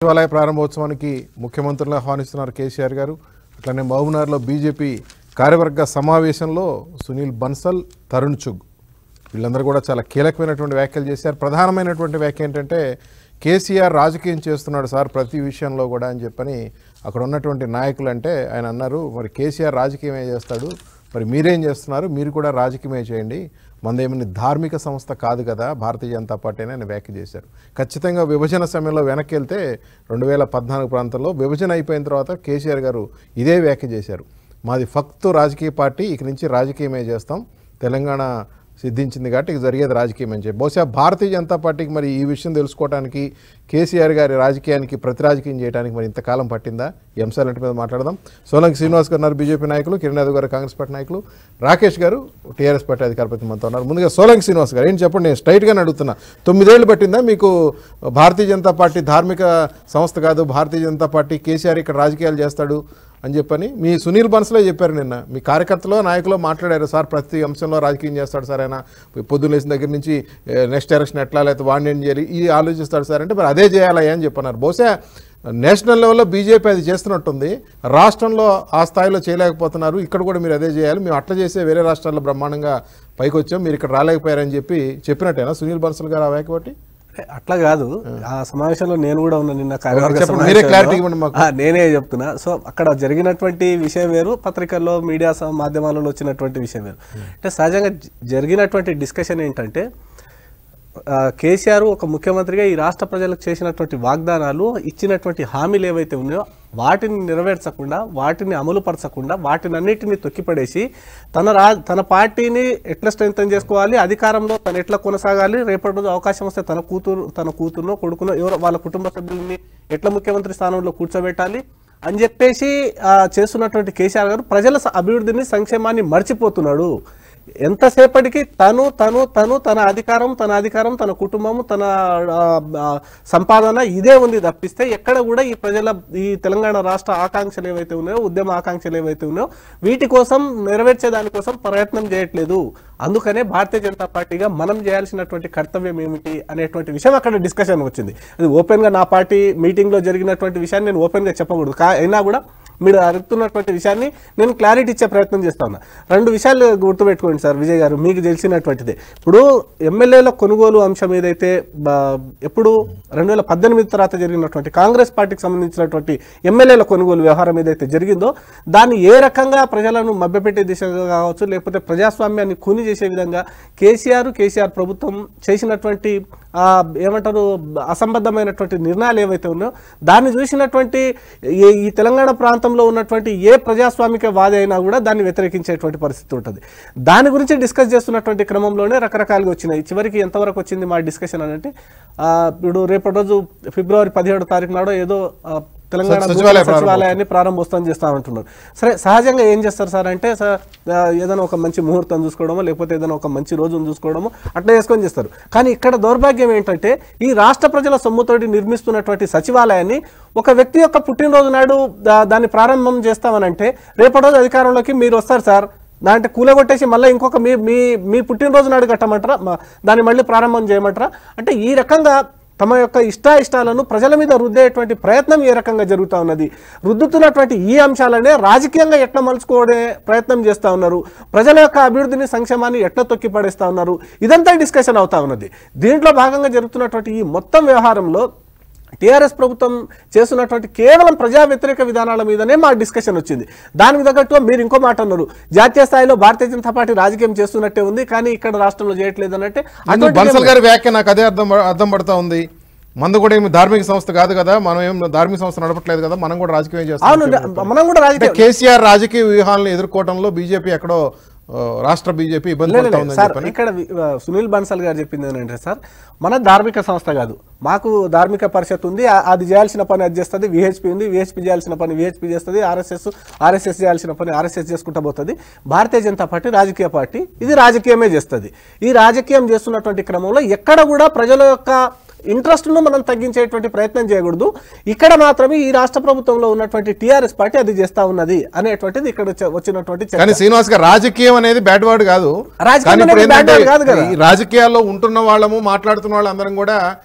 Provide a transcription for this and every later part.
సచివాలయ ప్రారంభోత్సవానికి ముఖ్యమంత్రులను ఆహ్వానిస్తున్నారు కేసీఆర్ గారు. అట్లనే మహబూబ్నగర్లో బీజేపీ కార్యవర్గ సమావేశంలో సునీల్ బన్సల్, తరుణ్ చుగ్ వీళ్ళందరూ కూడా చాలా కీలకమైనటువంటి వ్యాఖ్యలు చేశారు. ప్రధానమైనటువంటి వ్యాఖ్య ఏంటంటే కేసీఆర్ రాజకీయం చేస్తున్నాడు సార్ ప్రతి విషయంలో కూడా అని చెప్పని అక్కడ ఉన్నటువంటి నాయకులు అంటే ఆయన అన్నారు, మరి కేసీఆర్ రాజకీయమే చేస్తాడు, మరి మీరేం చేస్తున్నారు, మీరు కూడా రాజకీయమే చేయండి, మనదేమని ధార్మిక సంస్థ కాదు కదా భారతీయ జనతా పార్టీ అని ఆయన వ్యాఖ్య చేశారు. ఖచ్చితంగా విభజన సమయంలో వెనక్కి వెళ్తే 2014 ప్రాంతంలో విభజన అయిపోయిన తర్వాత కేసీఆర్ గారు ఇదే వ్యాఖ్య చేశారు, మాది ఫక్తు రాజకీయ పార్టీ, ఇక నుంచి రాజకీయమే చేస్తాం, తెలంగాణ సిద్ధించింది కాబట్టి ఇక జరిగేది రాజకీయం అని చెప్పి. బహుశా భారతీయ జనతా పార్టీకి మరి ఈ విషయం తెలుసుకోవడానికి కేసీఆర్ గారి రాజకీయానికి ప్రతి రాజకీయం చేయడానికి మరి ఇంతకాలం పట్టిందా? ఈ అంశాలంటి మీద మాట్లాడదాం. సోలంకి శ్రీనివాస్ గారు ఉన్నారు బీజేపీ నాయకులు, కిరణ్ యాదవ్ గారు కాంగ్రెస్ పార్టీ నాయకులు, రాకేష్ గారు టీఆర్ఎస్ పార్టీ అధికార ప్రతినిధితో ఉన్నారు. ముందుగా సోలంకి శ్రీనివాస్ గారు ఏం చెప్పండి, నేను స్ట్రైట్గానే అడుగుతున్నా, 9 ఏళ్ళు పట్టిందా మీకు భారతీయ జనతా పార్టీ ధార్మిక సంస్థ కాదు, భారతీయ జనతా పార్టీ కేసీఆర్ ఇక్కడ రాజకీయాలు చేస్తాడు అని చెప్పని మీ సునీల్ బన్సలే చెప్పారు. నిన్న మీ కార్యకర్తలు నాయకులు మాట్లాడారు, సార్ ప్రతి అంశంలో రాజకీయం చేస్తాడు సార్, ఆయన పొద్దున్న లేచిన దగ్గర నుంచి నెక్స్ట్ ఎలక్షన్ ఎట్లా లేకపోతే వాడిని ఏం చేయాలి ఇది ఆలోచిస్తాడు సార్ అంటే మరి అదే చేయాలి అని చెప్పన్నారు. బహుశా నేషనల్ లెవెల్లో బీజేపీ అది చేస్తున్నట్టుంది, రాష్ట్రంలో ఆ స్థాయిలో చేయలేకపోతున్నారు, ఇక్కడ కూడా మీరు అదే చేయాలి, మేము అట్లా చేసే వేరే రాష్ట్రాల్లో బ్రహ్మాండంగా పైకి వచ్చాం, మీరు ఇక్కడ రాలేకపోయారని చెప్పి చెప్పినట్టేనా సునీల్ బన్సల్ గారు ఆ వ్యాఖ్య బట్టి? అట్లా కాదు, ఆ సమావేశంలో నేను కూడా ఉన్నా నిన్న నేనే చెప్తున్నా. సో అక్కడ జరిగినటువంటి విషయం వేరు, పత్రికల్లో మీడియా మాధ్యమాలలో వచ్చినటువంటి విషయం వేరు. అంటే సహజంగా జరిగినటువంటి డిస్కషన్ ఏంటంటే కేసీఆర్ ఒక ముఖ్యమంత్రిగా ఈ రాష్ట్ర ప్రజలకు చేసినటువంటి వాగ్దానాలు, ఇచ్చినటువంటి హామీలు ఏవైతే ఉన్నాయో వాటిని నెరవేర్చకుండా, వాటిని అమలుపరచకుండా, వాటిని అన్నిటిని తొక్కిపడేసి తన పార్టీని ఎట్లా స్ట్రెంథన్ చేసుకోవాలి, అధికారంలో తను ఎట్లా కొనసాగాలి, రేపటి రోజు అవకాశం వస్తే తన కూతురునో కొడుకునో ఎవరో వాళ్ళ కుటుంబ సభ్యులని ఎట్లా ముఖ్యమంత్రి స్థానంలో కూర్చోబెట్టాలి అని చెప్పేసి చేస్తున్నటువంటి కేసీఆర్ గారు ప్రజల అభివృద్ధిని, సంక్షేమాన్ని మర్చిపోతున్నాడు. ఎంతసేపటికి తన అధికారం, తన కుటుంబము, తన సంపాదన ఇదే ఉంది తప్పిస్తే ఎక్కడ కూడా ఈ తెలంగాణ రాష్ట్ర ఆకాంక్షలు ఏవైతే ఉన్నాయో, ఉద్యమ ఆకాంక్షలు ఏవైతే ఉన్నాయో వీటి కోసం నెరవేర్చే దానికోసం ప్రయత్నం చేయట్లేదు. అందుకనే భారతీయ జనతా పార్టీగా మనం చేయాల్సినటువంటి కర్తవ్యం ఏమిటి అనేటువంటి విషయం అక్కడ డిస్కషన్ వచ్చింది. అది ఓపెన్గా నా పార్టీ మీటింగ్లో జరిగినటువంటి విషయాన్ని నేను ఓపెన్గా చెప్పకూడదు, అయినా కూడా మీరు అడుగుతున్నటువంటి విషయాన్ని నేను క్లారిటీ ఇచ్చే ప్రయత్నం చేస్తా ఉన్నా. 2 విషయాలు గుర్తుపెట్టుకోండి సార్ విజయ్ గారు, మీకు తెలిసినటువంటిదే. ఇప్పుడు ఎమ్మెల్యేల కొనుగోలు అంశం ఏదైతే ఎప్పుడు 2018 తర్వాత జరిగినటువంటి కాంగ్రెస్ పార్టీకి సంబంధించినటువంటి ఎమ్మెల్యేల కొనుగోలు వ్యవహారం ఏదైతే జరిగిందో దాన్ని ఏ రకంగా ప్రజలను మభ్యపెట్టే దిశగా కావచ్చు, లేకపోతే ప్రజాస్వామ్యాన్ని కూని చేసే విధంగా కేసీఆర్ ప్రభుత్వం చేసినటువంటి ఏమంటారు అసంబద్ధమైనటువంటి నిర్ణయాలు ఏవైతే ఉన్నాయో దాన్ని చూసినటువంటి ఈ తెలంగాణ ప్రాంతంలో ఉన్నటువంటి ఏ ప్రజాస్వామిక వాది అయినా కూడా దాన్ని వ్యతిరేకించేటువంటి పరిస్థితి ఉంటుంది. దాని గురించి డిస్కస్ చేస్తున్నటువంటి క్రమంలోనే రకరకాలుగా వచ్చినాయి. చివరికి ఎంతవరకు వచ్చింది మా డిస్కషన్ అని అంటే ఇప్పుడు రేపటి రోజు ఫిబ్రవరి 17వ తారీఖు నాడు ఏదో తెలంగాణ సచివాలయాన్ని ప్రారంభోత్సవం చేస్తామంటున్నారు. సరే, సహజంగా ఏం చేస్తారు సార్ అంటే ఏదైనా ఒక మంచి ముహూర్తం చూసుకోవడమో, లేకపోతే ఏదైనా ఒక మంచి రోజును చూసుకోవడమో అట్లా చేసుకొని చేస్తారు. కానీ ఇక్కడ దౌర్భాగ్యం ఏంటంటే ఈ రాష్ట్ర ప్రజల సొమ్ముతోటి నిర్మిస్తున్నటువంటి సచివాలయాన్ని ఒక వ్యక్తి యొక్క పుట్టినరోజు నాడు దాన్ని ప్రారంభం చేస్తామనంటే రేపటి రోజు అధికారంలోకి మీరు వస్తారు సార్, దాంట్లో కూలగొట్టేసి మళ్ళీ ఇంకొక మీ పుట్టినరోజు నాడు కట్టమంటారా, దాన్ని మళ్ళీ ప్రారంభం చేయమంటారా? అంటే ఈ రకంగా తమ యొక్క ఇష్టాలను ప్రజల మీద రుద్దేటువంటి ప్రయత్నం ఏ రకంగా జరుగుతూ ఉన్నది. రుద్దుతున్నటువంటి ఈ అంశాలనే రాజకీయంగా ఎట్లా మలుచుకోవడే ప్రయత్నం చేస్తూ ఉన్నారు, ప్రజల యొక్క అభివృద్ధిని, సంక్షేమాన్ని ఎట్లా తొక్కి పడేస్తూ ఉన్నారు, ఇదంతా డిస్కషన్ అవుతా ఉన్నది. దీంట్లో భాగంగా జరుగుతున్నటువంటి ఈ మొత్తం వ్యవహారంలో టీఆర్ఎస్ ప్రభుత్వం చేస్తున్నటువంటి కేవలం ప్రజా వ్యతిరేక విధానాల మీదనే మా డిస్కషన్ వచ్చింది. దానికి తగ్గట్టుగా మీరు ఇంకో మాట అన్నారు, జాతీయ స్థాయిలో భారతీయ జనతా పార్టీ రాజకీయం చేస్తున్నట్టే ఉంది కానీ ఇక్కడ రాష్ట్రంలో చేయట్లేదు అన్నట్టే. బన్సల్ గారి వ్యాఖ్య నాకు అదే అర్థం పడతా ఉంది, మందు కూడా ఏమి ధార్మిక సంస్థ కాదు కదా, మనం ఏం ధార్మిక సంస్థ నడపట్లేదు కదా, మనం కూడా రాజకీయం చేస్తాం. మనం కూడా రాజకీయ కేసీఆర్ రాజకీయ వ్యూహాలను ఎదుర్కోవడంలో బీజేపీ ఎక్కడో రాష్ట్ర బీజేపీ ఇబ్బంది పడతా ఉంది సార్. ఇక్కడ సునీల్ బన్సల్ గారు చెప్పింది ఏంటంటే సార్, మన ధార్మిక సంస్థ కాదు, మాకు ధార్మిక పరిషత్ ఉంది, అది చేయాల్సిన పని అది చేస్తుంది, విహెచ్పి ఉంది, విహెచ్పి చేయాల్సిన పని విహెచ్పి చేస్తుంది, ఆర్ఎస్ఎస్ చేయాల్సిన పని ఆర్ఎస్ఎస్ చేసుకుంటా పోతుంది, భారతీయ జనతా పార్టీ రాజకీయ పార్టీ, ఇది రాజకీయమే చేస్తుంది. ఈ రాజకీయం చేస్తున్నటువంటి క్రమంలో ఎక్కడ కూడా ప్రజల యొక్క ఇంట్రెస్ట్ను మనం తగ్గించేటువంటి ప్రయత్నం చేయకూడదు. ఇక్కడ మాత్రమే ఈ రాష్ట్ర ప్రభుత్వంలో ఉన్నటువంటి టీఆర్ఎస్ పార్టీ అది చేస్తా ఉన్నది అనేటువంటిది ఇక్కడ వచ్చినటువంటి. కానీ శ్రీనివాస్ గారు రాజకీయం అనేది బ్యాడ్ వర్డ్ కాదు, రాజకీయాల్లో ఉంటున్న వాళ్ళము మాట్లాడుతున్న వాళ్ళందరం కూడా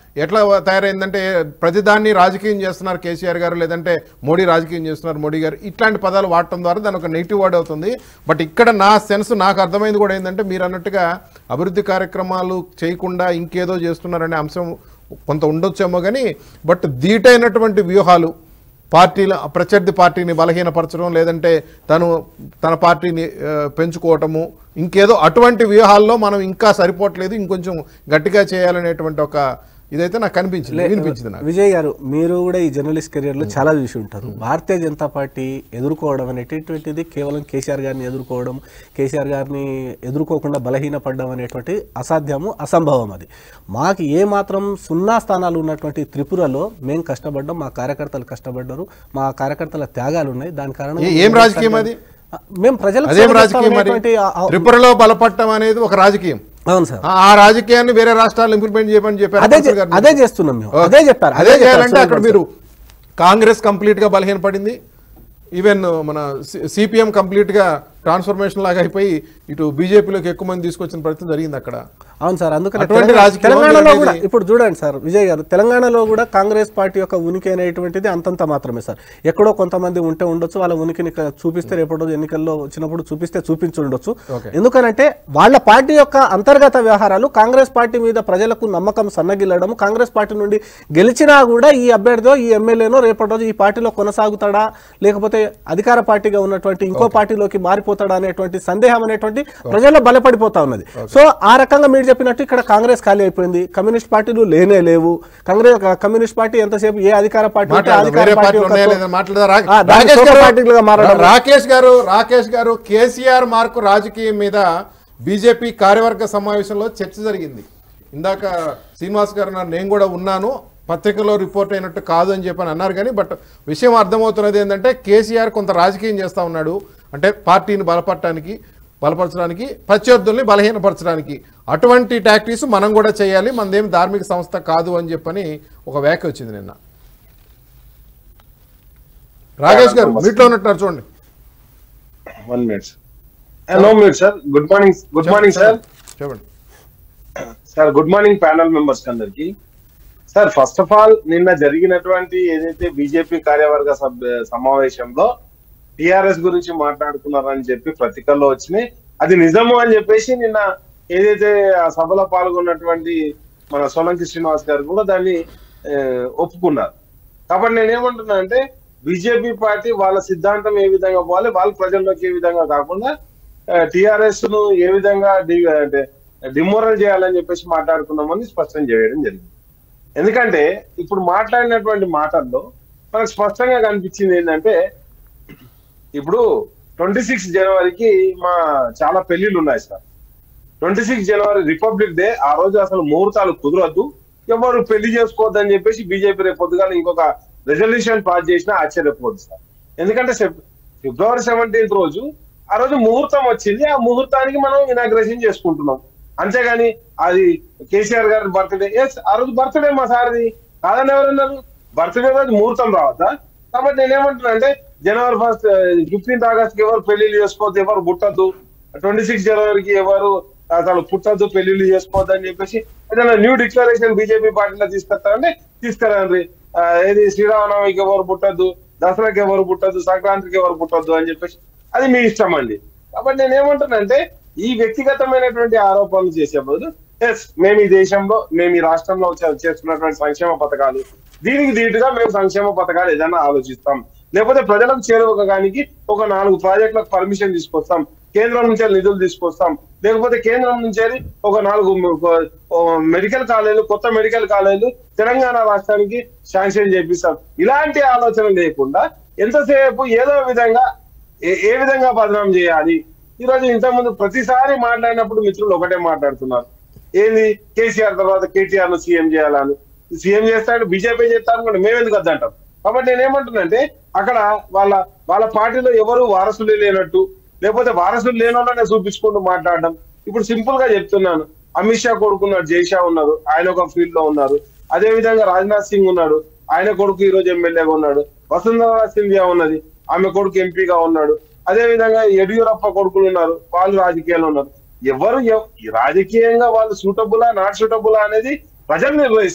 ఎట్లా తయారైందంటే ప్రతిదాన్ని రాజకీయం చేస్తున్నారు కేసీఆర్ గారు, లేదంటే మోడీ రాజకీయం చేస్తున్నారు మోడీ గారు, ఇట్లాంటి పదాలు వాడటం ద్వారా దాని ఒక నెగిటివ్ వర్డ్ అవుతుంది. బట్ ఇక్కడ నా సెన్స్ నాకు అర్థమైంది కూడా ఏంటంటే మీరు అన్నట్టుగా అభివృద్ధి కార్యక్రమాలు చేయకుండా ఇంకేదో చేస్తున్నారనే అంశం కొంత ఉండొచ్చేమో కానీ, బట్ ధీటైనటువంటి వ్యూహాలు పార్టీల ప్రత్యర్థి పార్టీని బలహీనపరచడం, లేదంటే తన పార్టీని పెంచుకోవటము, ఇంకేదో అటువంటి వ్యూహాల్లో మనం ఇంకా సరిపోవట్లేదు, ఇంకొంచెం గట్టిగా చేయాలనేటువంటి ఒక ఇదైతే నాకు వినిపించింది. విజయ్ గారు, మీరు కూడా ఈ జర్నలిస్ట్ కెరియర్లో చాలా చూసి ఉంటారు. భారతీయ జనతా పార్టీ ఎదుర్కోవడం అనేటటువంటిది కేవలం కేసీఆర్ గారిని ఎదుర్కోవడం, కేసీఆర్ గారిని ఎదుర్కోకుండా బలహీనపడడం అనేటువంటి అసాధ్యము, అసంభవం. అది మాకు ఏ మాత్రం 0 స్థానాలు ఉన్నటువంటి త్రిపురలో మేము కష్టపడ్డాం, మా కార్యకర్తలు కష్టపడ్డారు, మా కార్యకర్తల త్యాగాలు ఉన్నాయి. దాని కారణంగా ఏం రాజకీయం అది? మేము ప్రజలకు త్రిపురలో బలపడటం అనేది ఒక రాజకీయం. అవును సార్, ఆ రాజకీయాన్ని వేరే రాష్ట్రాలు ఇంప్లిమెంట్ చేయమని చెప్పారు. అదే చేస్తున్నాం మేము, అదే చెప్పారు. అదే చేయాలంటే అక్కడ మీరు కాంగ్రెస్ కంప్లీట్ గా బలహీనపడింది, ఈవెన్ మన సిపిఎం కంప్లీట్ గా ట్రాన్స్ఫర్మేషన్ లాగా అయిపోయి ఇటు బీజేపీలోకి ఎక్కువ మంది తీసుకొచ్చిన ప్రయత్నం జరిగింది అక్కడ. అవును సార్, అందుకని తెలంగాణలో కూడా ఇప్పుడు చూడండి సార్ విజయ్ గారు, తెలంగాణలో కూడా కాంగ్రెస్ పార్టీ యొక్క ఉనికి అనేటువంటిది అంతంత మాత్రమే సార్. ఎక్కడో కొంతమంది ఉంటే ఉండొచ్చు, వాళ్ళ ఉనికిని చూపిస్తే రేపటి రోజు ఎన్నికల్లో వచ్చినప్పుడు చూపించి ఉండొచ్చు. ఎందుకనంటే వాళ్ళ పార్టీ యొక్క అంతర్గత వ్యవహారాలు, కాంగ్రెస్ పార్టీ మీద ప్రజలకు నమ్మకం సన్నగిల్లడం, కాంగ్రెస్ పార్టీ నుండి గెలిచినా కూడా ఈ అభ్యర్థిలో ఈ ఎమ్మెల్యేనో రేపటి రోజు ఈ పార్టీలో కొనసాగుతాడా, లేకపోతే అధికార పార్టీగా ఉన్నటువంటి ఇంకో పార్టీలోకి మారిపోతాడా అనేటువంటి సందేహం అనేటువంటి ప్రజల్లో బలపడిపోతా ఉన్నది. సో ఆ రకంగా మీరు చెప్పినట్టు ఇక్కడ కాంగ్రెస్ ఖాళీ అయిపోయింది, కమ్యూనిస్ట్ పార్టీలు లేవు. కమ్యూనిస్ట్ పార్టీ ఎంతసేపు ఏ అధికార పార్టీ రాకేష్ గారు కేసీఆర్ మార్కు రాజకీయం మీద బీజేపీ కార్యవర్గ సమావేశంలో చర్చ జరిగింది. ఇందాక శ్రీనివాస్ గారు నేను కూడా ఉన్నాను, పత్రికలో రిపోర్ట్ అయినట్టు కాదు అని చెప్పని అన్నారు. కానీ బట్ విషయం అర్థమవుతున్నది ఏంటంటే కేసీఆర్ కొంత రాజకీయం చేస్తూ ఉన్నాడు, అంటే పార్టీని బలపరచడానికి, ప్రత్యర్థుల్ని బలహీనపరచడానికి. అటువంటి టాక్టిక్స్ మనం కూడా చేయాలి, మనదేమి ధార్మిక సంస్థ కాదు అని చెప్పని ఒక వ్యాఖ్య వచ్చింది నిన్న. రాకేష్ గారు మీట్లో ఉన్నట్టున్నారు, చూడండి. 1 minute. No minute, sir. Good morning, sir. చెప్పండి sir. Good morning panel members అందరికి. సార్, ఫస్ట్ ఆఫ్ ఆల్ నిన్న జరిగినటువంటి ఏదైతే బీజేపీ కార్యవర్గ సమావేశంలో టిఆర్ఎస్ గురించి మాట్లాడుతున్నారని చెప్పి పత్రికల్లో వచ్చినాయి, అది నిజము అని చెప్పేసి నిన్న ఏదైతే ఆ సభలో పాల్గొన్నటువంటి మన సోలంకి శ్రీనివాస్ గారు కూడా దాన్ని ఒప్పుకున్నారు. కాబట్టి నేనేమంటున్నా అంటే బీజేపీ పార్టీ వాళ్ళ సిద్ధాంతం ఏ విధంగా పోవాలి, వాళ్ళ ప్రజల్లోకి ఏ విధంగా కాకుండా టిఆర్ఎస్ ను ఏ విధంగా డిమోరల్ చేయాలని చెప్పేసి మాట్లాడుకున్నామని స్పష్టం చేయడం జరిగింది. ఎందుకంటే ఇప్పుడు మాట్లాడినటువంటి మాటల్లో మనకు స్పష్టంగా కనిపించింది ఏంటంటే, ఇప్పుడు 26 జనవరికి మా చాలా పెళ్లిళ్ళు ఉన్నాయి సార్. 26 జనవరి రిపబ్లిక్ డే, ఆ రోజు అసలు ముహూర్తాలు కుదరద్దు, ఎవరు పెళ్లి చేసుకోవద్దని చెప్పేసి బీజేపీ రేపు పొద్దుగాల ఇంకొక రెజల్యూషన్ పాస్ చేసినా ఆశ్చర్యపోదు సార్. ఎందుకంటే ఫిబ్రవరి 17th రోజు ఆ రోజు ముహూర్తం వచ్చింది, ఆ ముహూర్తానికి మనం ఇనాగ్రేషన్ చేసుకుంటున్నాం. అంతేగాని అది కేసీఆర్ గారి బర్త్డే, ఆ రోజు బర్త్డే మా సార్ది కాదని ఎవరన్నారు? బర్త్డే రోజు ముహూర్తం రావద్దా? కాబట్టి నేనేమంటున్నా అంటే జనవరి 1st 15th ఆగస్ట్కి ఎవరు పెళ్లిళ్ళు చేసుకోవద్దు, ఎవరు పుట్టద్దు, 26 జనవరికి ఎవరు అసలు పుట్టద్దు, పెళ్లిళ్ళు చేసుకోవద్దు అని చెప్పేసి ఏదైనా న్యూ డిక్లరేషన్ బీజేపీ పార్టీలో తీసుకొస్తారంటే తీసుకురండి. ఏది శ్రీరామనవమికి ఎవరు పుట్టద్దు, దసరాకి ఎవరు పుట్టద్దు, సంక్రాంతికి ఎవరు పుట్టద్దు అని చెప్పేసి అది మీ ఇష్టం అండి. కాబట్టి నేనేమంటున్నా అంటే ఈ వ్యక్తిగతమైనటువంటి ఆరోపణలు చేసే బదులు మేము ఈ దేశంలో, మేము ఈ రాష్ట్రంలో చేస్తున్నటువంటి సంక్షేమ పథకాలు, దీనికి దీటుగా మేము సంక్షేమ పథకాలు ఏదైనా ఆలోచిస్తాం, లేకపోతే ప్రజలకు చేరువగానికి ఒక 4 ప్రాజెక్టులకు పర్మిషన్ తీసుకొస్తాం, కేంద్రం నుంచి నిధులు తీసుకొస్తాం, లేకపోతే కేంద్రం నుంచి ఒక 4 మెడికల్ కాలేజీలు, కొత్త మెడికల్ కాలేజీలు తెలంగాణ రాష్ట్రానికి శాంక్షన్ చేపిస్తాం. ఇలాంటి ఆలోచన లేకుండా ఎంతసేపు ఏదో విధంగా ఏ విధంగా బదనాం చేయాలి. ఈరోజు ఇంతకుముందు ప్రతిసారి మాట్లాడినప్పుడు మిత్రులు ఒకటే మాట్లాడుతున్నారు, ఏంది కేసీఆర్ తర్వాత కేటీఆర్ ను సీఎం చేయాలని. సీఎం చేస్తాడు, బీజేపీ చేస్తాను కూడా మేము ఎందుకు వద్దంటాం. కాబట్టి నేనేమంటున్నానంటే అక్కడ వాళ్ళ పార్టీలో ఎవరు వారసులు లేనట్టు, లేకపోతే వారసులు లేనోళ్ళనే చూపించుకుంటూ మాట్లాడడం. ఇప్పుడు సింపుల్ గా చెప్తున్నాను, అమిత్ షా కొడుకున్నాడు, జైషా ఉన్నారు, ఆయన ఒక ఫీల్డ్ లో ఉన్నారు. అదే విధంగా రాజ్నాథ్ సింగ్ ఉన్నాడు, ఆయన కొడుకు ఈ రోజు ఎమ్మెల్యేగా ఉన్నాడు. వసుంధరా సింధియా ఉన్నది, ఆమె కొడుకు ఎంపీగా ఉన్నాడు. అదే విధంగా యడియూరప్ప కొడుకులు ఉన్నారు, వాళ్ళు రాజకీయాలు ఉన్నారు. ఎవరు రాజకీయంగా వాళ్ళు సూటబులా నాట్ సూటబులా అనేది ప్రజలు నిర్వహిస్తారు.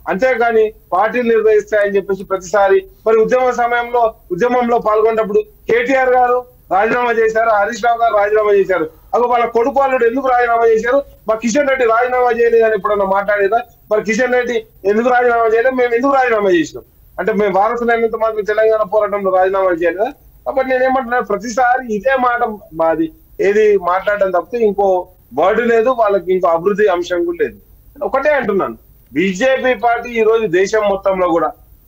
అంతేగాని పార్టీలు నిర్వహిస్తాయని చెప్పేసి ప్రతిసారి మరి ఉద్యమంలో పాల్గొన్నప్పుడు కేటీఆర్ గారు రాజీనామా చేశారు, హరీష్ రావు గారు రాజీనామా చేశారు. అగో వాళ్ళ కొడుకు వాళ్ళు ఎందుకు రాజీనామా చేశారు? మా కిషన్ రెడ్డి రాజీనామా చేయలేదని ఎప్పుడన్నా మాట్లాడేదా? మరి కిషన్ రెడ్డి ఎందుకు రాజీనామా చేయలేదు, మేము ఎందుకు రాజీనామా చేసినాం అంటే మేము వారసులైనంత మాత్రం తెలంగాణ పోరాటంలో రాజీనామా చేయలేదా? కాబట్టి నేనేమంటున్నాను, ప్రతిసారి ఇదే మాట మాది ఏది మాట్లాడడం తప్పితే ఇంకో వర్డ్ లేదు, వాళ్ళకి ఇంకో అభివృద్ధి అంశం కూడా లేదు. ఒకటే అంటున్నాను, బీజేపీ పార్టీ ఈ రోజు దేశం మొత్తంలో కూడా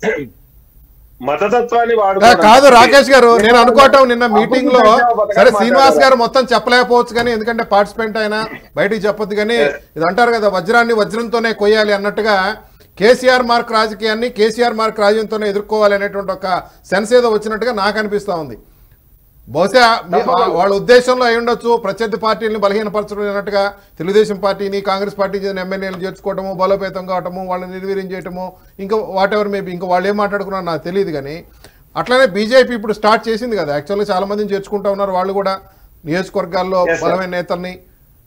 మతతత్వాన్ని కాదు రాకేష్ గారు, నేను అనుకోవటం నిన్న మీటింగ్ లో సరే శ్రీనివాస్ గారు మొత్తం చెప్పలేకపోవచ్చు కానీ ఎందుకంటే పార్టిసిపెంట్ అయినా బయటికి చెప్పొద్దు కానీ ఇది అంటారు కదా వజ్రాన్ని వజ్రంతోనే కొయ్యాలి అన్నట్టుగా కేసీఆర్ మార్క్ రాజకీయాన్ని కేసీఆర్ మార్క్ రాజ్యంతోనే ఎదుర్కోవాలి అనేటువంటి ఒక సెన్స్ ఏదో వచ్చినట్టుగా నాకు అనిపిస్తా ఉంది. బహుశా వాళ్ళ ఉద్దేశంలో అయి ఉండొచ్చు ప్రత్యర్థి పార్టీలను బలహీనపరచడం అన్నట్టుగా తెలుగుదేశం పార్టీని కాంగ్రెస్ పార్టీ చెందిన ఎమ్మెల్యేలు చేర్చుకోవటము, బలోపేతం కావటము, వాళ్ళని నిర్వీర్యం చేయటము, ఇంకా వాట్ ఎవర్ మేబీ ఇంకా వాళ్ళు ఏం మాట్లాడుకున్నారో నాకు తెలియదు. కానీ అట్లనే బీజేపీ ఇప్పుడు స్టార్ట్ చేసింది కదా, యాక్చువల్గా చాలా మందిని చేర్చుకుంటా ఉన్నారు వాళ్ళు కూడా నియోజకవర్గాల్లో బలమైన నేతల్ని.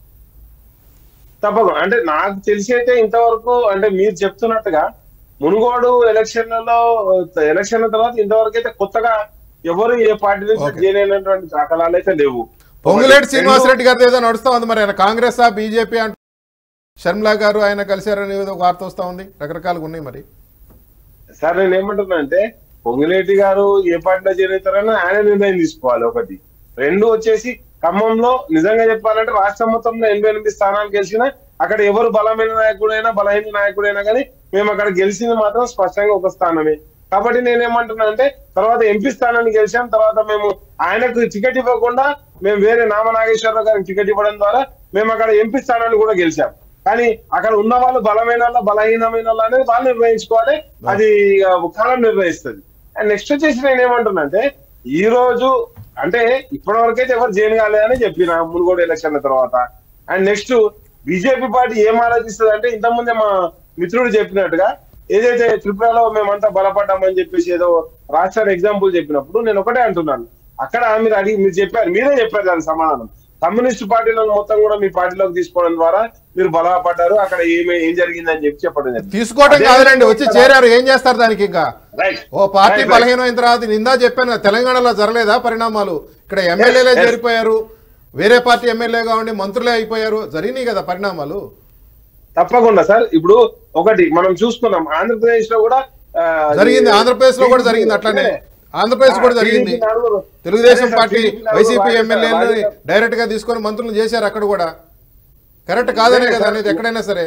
తప్పకుండా అంటే నాకు తెలిసి అయితే ఇంతవరకు అంటే మీరు చెప్తున్నట్టుగా మునుగోడు ఎలక్షన్ల తర్వాత ఇంతవరకు అయితే కొత్తగా ఎవరు ఏ పార్టీ నుంచి చేయలేనటువంటి దాఖలాలు అయితే లేవు. పొంగులేటి శ్రీనివాసరెడ్డి గారితో ఏదో నడుస్తా ఉంది, మరి ఆయన కాంగ్రెస్ బీజేపీ అంటే షర్మిలా గారు ఆయన కలిశారని ఏదో వార్త వస్తా ఉంది, రకరకాలుగా ఉన్నాయి. మరి సార్ నేను ఏమంటున్నా అంటే పొంగులేటి గారు ఏ పార్టీలో చేరుతారని ఆయన నిర్ణయం తీసుకోవాలి ఒకటి. రెండు వచ్చేసి ఖమ్మంలో నిజంగా చెప్పాలంటే రాష్ట్రం మొత్తంలో 88 స్థానాలు గెలిచినా అక్కడ ఎవరు బలమైన నాయకుడైనా బలహీన నాయకుడైనా కానీ మేము అక్కడ గెలిచింది మాత్రం స్పష్టంగా ఒక స్థానమే. కాబట్టి నేనేమంటున్నా అంటే తర్వాత ఎంపీ స్థానాన్ని గెలిచాం, తర్వాత మేము ఆయనకు టికెట్ ఇవ్వకుండా మేము వేరే నాగేశ్వరరావు గారికి టికెట్ ఇవ్వడం ద్వారా మేము అక్కడ ఎంపీ స్థానాన్ని కూడా గెలిచాం. కానీ అక్కడ ఉన్న వాళ్ళు బలమైన వాళ్ళ బలహీనమైన వాళ్ళు అనేది వాళ్ళు నిర్ణయించుకోవాలి, అది కాలం నిర్ణయిస్తుంది. అండ్ నెక్స్ట్ వచ్చేసి నేనేమంటున్నా అంటే ఈ రోజు అంటే ఇప్పటి వరకైతే ఎవరు జైన్ కాలేదని చెప్పిన మునుగోడు ఎలక్షన్ల తర్వాత. అండ్ నెక్స్ట్ బీజేపీ పార్టీ ఏం ఆలోచిస్తుంది అంటే ఇంతకుముందే మా మిత్రుడు చెప్పినట్టుగా ఏదైతే త్రిపురలో మేమంతా బలపడ్డామని చెప్పేసి ఏదో రాష్ట్రాన్ని ఎగ్జాంపుల్ చెప్పినప్పుడు నేను ఒకటే అంటున్నాను, అక్కడ మీరు చెప్పారు, మీరే చెప్పారు దాని సమాధానం. కమ్యూనిస్ట్ పార్టీలను మొత్తం కూడా మీ పార్టీలోకి తీసుకోవడం ద్వారా మీరు బలపడ్డారు, అక్కడ ఏం జరిగిందని చెప్పడం తీసుకోవడం కాదండి, వచ్చి చేరారు, ఏం చేస్తారు దానికి? ఇంకా ఓ పార్టీ బలహీనమైన తర్వాత నిందా చెప్పాను, తెలంగాణలో జరగలేదా పరిణామాలు? ఇక్కడ ఎమ్మెల్యేలే చేరిపోయారు, వేరే పార్టీ ఎమ్మెల్యేగా ఉండి మంత్రులే అయిపోయారు, జరిగినాయి కదా పరిణామాలు. తప్పకుండా సార్. ఇప్పుడు ఒకటి మనం చూసుకున్నాం, ఆంధ్రప్రదేశ్ లో కూడా జరిగింది, ఆంధ్రప్రదేశ్ లో కూడా జరిగింది, అట్లానే ఆంధ్రప్రదేశ్ కూడా జరిగింది. తెలుగుదేశం పార్టీ వైసీపీ ఎమ్మెల్యేలు డైరెక్ట్ గా తీసుకొని మంత్రులు చేశారు, అక్కడ కూడా కరెక్ట్ కాదనే కదా అనేది ఎక్కడైనా సరే.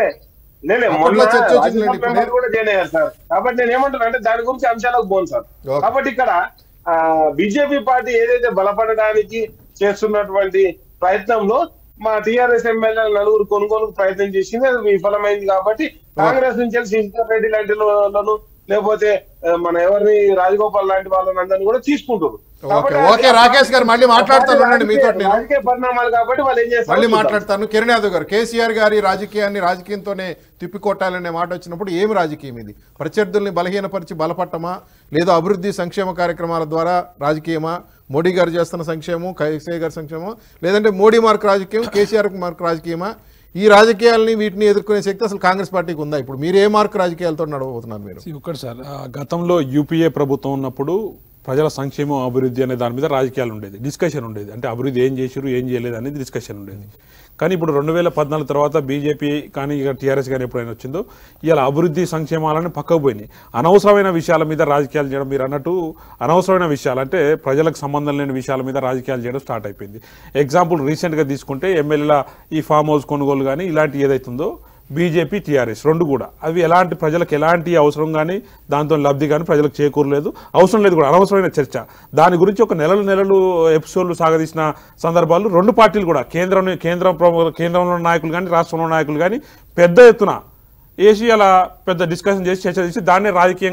కాబట్టి నేను ఏమంటున్నా అంటే దాని గురించి అంశాలకు పోను సార్. కాబట్టి ఇక్కడ బీజేపీ పార్టీ ఏదైతే బలపడడానికి చేస్తున్నటువంటి ప్రయత్నంలో మా టీఆర్ఎస్ ఎమ్మెల్యే నలుగురు కొనుగోలుకు ప్రయత్నం చేసింది, అది విఫలమైంది. కాబట్టి కాంగ్రెస్ నుంచి శ్రీధర్ రెడ్డి లాంటి వాళ్ళను లేకపోతే మన ఎవరిని రాజగోపాల్ లాంటి వాళ్ళని అందరినీ కూడా తీసుకుంటారు. రాకేష్ గారు మళ్ళీ మాట్లాడతాను మీతో, రాజకీయ పరిణామాలు కాబట్టి వాళ్ళు ఏం చేస్తారు మళ్ళీ మాట్లాడతాను. కిరణ్ యాదవ్ గారు, కేసీఆర్ గారి రాజకీయంతోనే తిప్పికొట్టాలనే మాట వచ్చినప్పుడు ఏమి రాజకీయం ఇది? ప్రత్యర్థుల్ని బలహీనపరిచి బలపట్టమా, లేదా అభివృద్ధి సంక్షేమ కార్యక్రమాల ద్వారా రాజకీయమా? మోడీ గారు చేస్తున్న సంక్షేమం, కేసీఆర్ గారి సంక్షేమం, లేదంటే మోడీ మార్క్ రాజకీయం, కేసీఆర్ మార్క్ రాజకీయమా? ఈ రాజకీయాలని వీటిని ఎదుర్కొనే శక్తి అసలు కాంగ్రెస్ పార్టీకి ఉందా? ఇప్పుడు మీరు ఏ మార్క్ రాజకీయాలతో నడవబోతున్నారు? మీరు ఒకటి సార్, గతంలో యూపీఏ ప్రభుత్వం ఉన్నప్పుడు ప్రజల సంక్షేమం అభివృద్ధి అనే దాని మీద రాజకీయాలు ఉండేది, డిస్కషన్ ఉండేది. అంటే అభివృద్ధి ఏం చేశారు ఏం చేయలేదు అనేది డిస్కషన్ ఉండేది. కానీ ఇప్పుడు 2014 తర్వాత బీజేపీ కానీ ఇక టీఆర్ఎస్ కానీ ఎప్పుడైనా వచ్చిందో ఇలా అభివృద్ధి సంక్షేమాలను పక్కకు పోయినాయి. అనవసరమైన విషయాల మీద రాజకీయాలు చేయడం, మీరు అన్నట్టు అనవసరమైన విషయాలు అంటే ప్రజలకు సంబంధం లేని విషయాల మీద రాజకీయాలు చేయడం స్టార్ట్ అయిపోయింది. ఎగ్జాంపుల్ రీసెంట్గా తీసుకుంటే ఎమ్మెల్యేల ఈ ఫామ్ హౌస్ కొనుగోలు కానీ ఇలాంటి ఏదైతుందో బీజేపీ టీఆర్ఎస్ రెండు కూడా అవి ఎలాంటి ప్రజలకు ఎలాంటి అవసరం కానీ దాంతో లబ్ధి కానీ ప్రజలకు చేకూరలేదు, అవసరం లేదు కూడా, అనవసరమైన చర్చ. దాని గురించి ఒక నెలలు ఎపిసోడ్లు సాగదీసిన సందర్భాలు రెండు పార్టీలు కూడా కేంద్రంలో నాయకులు కానీ రాష్ట్రంలో నాయకులు కానీ పెద్ద ఎత్తున వేసి అలా పెద్ద డిస్కషన్ చేసి చర్చ చేసి దాన్నే రాజకీయంగా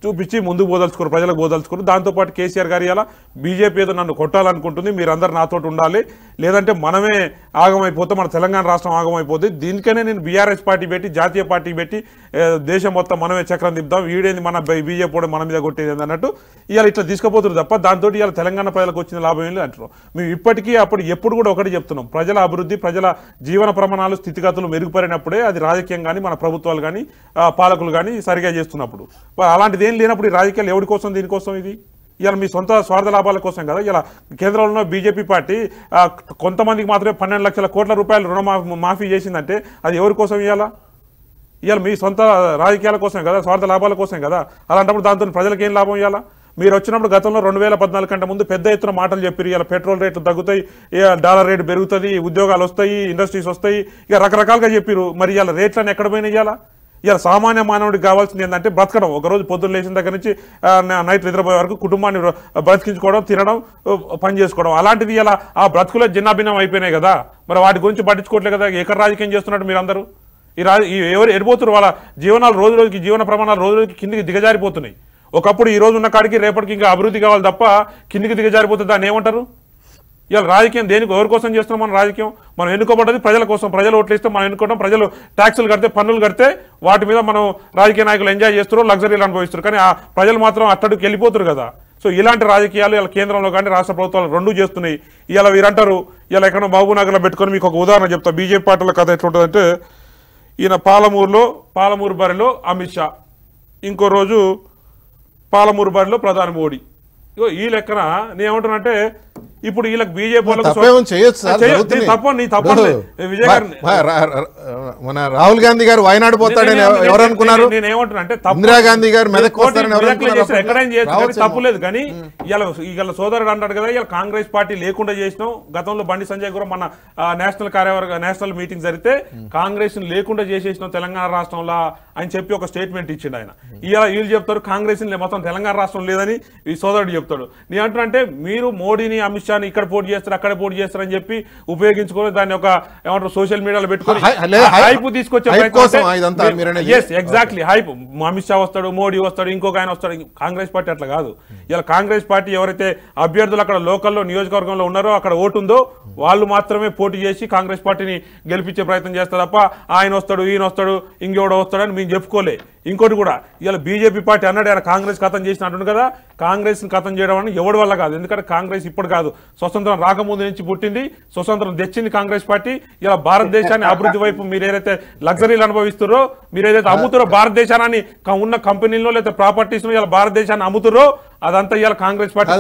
చూపించి ముందుకు పోదలుచుకోరు, ప్రజలకు పోదలుచుకోరు. దాంతోపాటు కేసీఆర్ గారు ఇలా బీజేపీ ఏదో నన్ను కొట్టాలనుకుంటుంది, మీరందరూ నాతో ఉండాలి, లేదంటే మనమే ఆగమైపోతాం, మన తెలంగాణ రాష్ట్రం ఆగమైపోతుంది, దీనికనే నేను బీఆర్ఎస్ పార్టీ పెట్టి జాతీయ పార్టీ పెట్టి దేశం మొత్తం మనమే చక్రం తిప్పుతాం, వీడేంది మన బీజేపీ కూడా మన మీద కొట్టేది అన్నట్టు ఇవాళ ఇట్లా తీసుకుపోతున్నారు తప్ప దాంతో ఇవాళ తెలంగాణ ప్రజలకు వచ్చిన లాభం ఏం లేదు అంటారు. మేము ఇప్పటికీ అప్పుడు ఎప్పుడు కూడా ఒకటి చెప్తున్నాం, ప్రజల అభివృద్ధి, ప్రజల జీవన ప్రమాణాలు, స్థితిగతులు మెరుగుపడినప్పుడే అది రాజకీయం కానీ మన ప్రభుత్వాలు కానీ పాలకులు కానీ సరిగా చేస్తున్నప్పుడు. అలాంటిది ఏం లేనప్పుడు ఈ రాజకీయాలు ఎవరి కోసం, దీనికోసం ఇది ఇలా మీ సొంత స్వార్థ లాభాల కోసం కదా. ఇలా కేంద్రంలో బీజేపీ పార్టీ కొంతమందికి మాత్రమే 12 లక్షల కోట్ల రూపాయలు రుణమాఫీ చేసిందంటే అది ఎవరి కోసం ఇవ్వాలా? ఇవాళ మీ సొంత రాజకీయాల కోసమే కదా, స్వార్థ లాభాల కోసమే కదా. అలాంటప్పుడు దాంతో ప్రజలకు ఏం లాభం ఇవ్వాలా? మీరు వచ్చినప్పుడు గతంలో 2014 కంటే ముందు పెద్ద ఎత్తున మాటలు చెప్పారు, ఇలా పెట్రోల్ రేట్లు తగ్గుతాయి, డాలర్ రేటు పెరుగుతుంది, ఉద్యోగాలు వస్తాయి, ఇండస్ట్రీస్ వస్తాయి, ఇక రకరకాలుగా చెప్పారు. మరి ఇలా రేట్లను ఎక్కడ పోయినా ఇవ్వాలా? ఇలా సామాన్య మానవుడికి కావాల్సింది ఏంటంటే బ్రతకడం. ఒకరోజు పొద్దున్న లేచిన దగ్గర నుంచి నైట్ నిద్రపోయే వరకు కుటుంబాన్ని బ్రతికించుకోవడం, తినడం, పని చేసుకోవడం. అలాంటిది ఇలా ఆ బ్రతుకులో జిన్నాభిన్నం అయిపోయినాయి కదా. మరి వాటి గురించి పట్టించుకోవట్లేదు కదా. ఎక్కడ రాజకీయం చేస్తున్నట్టు మీరందరూ ఎవరు ఎడిపోతున్నారు? వాళ్ళ జీవనాలు రోజు రోజుకి, జీవన ప్రమాణాలు రోజు రోజుకి కిందికి దిగజారిపోతున్నాయి. ఒకప్పుడు ఈ రోజు ఉన్న కాడికి రేపటికి ఇంకా అభివృద్ధి కావాలి తప్ప కిందికి దిగజారిపోతుంది. దాన్ని ఏమంటారు? ఇవాళ రాజకీయం దేనికి, ఎవరి కోసం చేస్తున్నాం? మన రాజకీయం మనం ఎన్నుకోబడ్డది ప్రజల కోసం. ప్రజలు ఓట్లు ఇస్తే మనం ఎన్నుకోవడం, ప్రజలు ట్యాక్సులు కడితే, పన్నులు కడితే వాటి మీద మనం రాజకీయ నాయకులు ఎంజాయ్ చేస్తారు, లగ్జరీలు అనుభవిస్తారు. కానీ ఆ ప్రజలు మాత్రం అట్టడికి వెళ్ళిపోతారు కదా. సో ఇలాంటి రాజకీయాలు ఇలా కేంద్రంలో కానీ రాష్ట్ర ప్రభుత్వాలు రెండూ చేస్తున్నాయి. ఇలా వీరంటారు, ఇలా ఎక్కడో మహబూబ్నగర్లో పెట్టుకొని మీకు ఒక ఉదాహరణ చెప్తా. బీజేపీ పార్టీల కథ ఎట్లుంటుందంటే, ఈయన పాలమూరు బరిలో అమిత్ షా, ఇంకో రోజు పాలమూరు బరిలో ప్రధాని మోడీ. ఈ లెక్కన నేనేమంటున్నానంటే, ఇప్పుడు వీళ్ళకి బీజేపీ మన రాహుల్ గాంధీ గారు వయనాడు పోతాడని ఎవరు అనుకున్నారు? నేనేమంటున్నానంటే ఇందిరా గాంధీ గారు ఎక్కడైనా చేయొచ్చు, తప్పులేదు. కానీ ఇవాళ సోదరుడు అంటాడు కదా, ఇలా కాంగ్రెస్ పార్టీ లేకుండా చేసినాం. గతంలో బండి సంజయ్ కూడా మన నేషనల్ మీటింగ్ జరిగితే కాంగ్రెస్ లేకుండా చేసేసినాం తెలంగాణ రాష్ట్రంలో అని చెప్పి ఒక స్టేట్మెంట్ ఇచ్చిండు ఆయన. ఇలా వీళ్ళు చెప్తారు కాంగ్రెస్ మొత్తం తెలంగాణ రాష్ట్రం లేదని ఈ సోదరుడు చెప్తాడు. నేను అంటున్నా, మీరు మోడీని, అమిత్ షాని ఇక్కడ పోటీ చేస్తారు, అక్కడ పోటీ చేస్తారు అని చెప్పి ఉపయోగించుకొని దాన్ని ఒక ఏమంటారు సోషల్ మీడియాలో పెట్టుకొని హైప్ తీసుకొచ్చే ఎగ్జాక్ట్లీ హైప్. అమిత్ షా వస్తాడు, మోడీ వస్తాడు, ఇంకొక ఆయన వస్తాడు. కాంగ్రెస్ పార్టీ అట్లా కాదు. ఇలా కాంగ్రెస్ పార్టీ ఎవరైతే అభ్యర్థులు అక్కడ లోకల్లో నియోజకవర్గంలో ఉన్నారో, అక్కడ ఓటు ఉందో వాళ్ళు మాత్రమే పోటీ చేసి కాంగ్రెస్ పార్టీని గెలిపించే ప్రయత్నం చేస్తారు తప్ప ఆయన వస్తాడు, ఈయన వస్తాడు, ఇంకెవడో వస్తాడని మేము చెప్పుకోలే. ఇంకోటి కూడా, ఇలా బీజేపీ పార్టీ అన్నాడు ఆయన కాంగ్రెస్ ఖతం చేసినట్టు కదా. కాంగ్రెస్ ఖతం చేయడం అని ఎవరి వల్ల కాదు. ఎందుకంటే కాంగ్రెస్ ఇప్పుడు కాదు, స్వతంత్రం రాకముందు నుంచి పుట్టింది, స్వతంత్రం తెచ్చింది కాంగ్రెస్ పార్టీ. ఇలా భారతదేశాన్ని అభివృద్ధి వైపు మీరు ఏదైతే లగ్జరీలు అనుభవిస్తారో, మీరు ఏదైతే అమ్ముతారో భారతదేశాన్ని ఉన్న కంపెనీల్లో లేదా ప్రాపర్టీస్ ఇలా భారతదేశాన్ని అమ్ముతారో అదంతా ఇవాళ కాంగ్రెస్ పార్టీ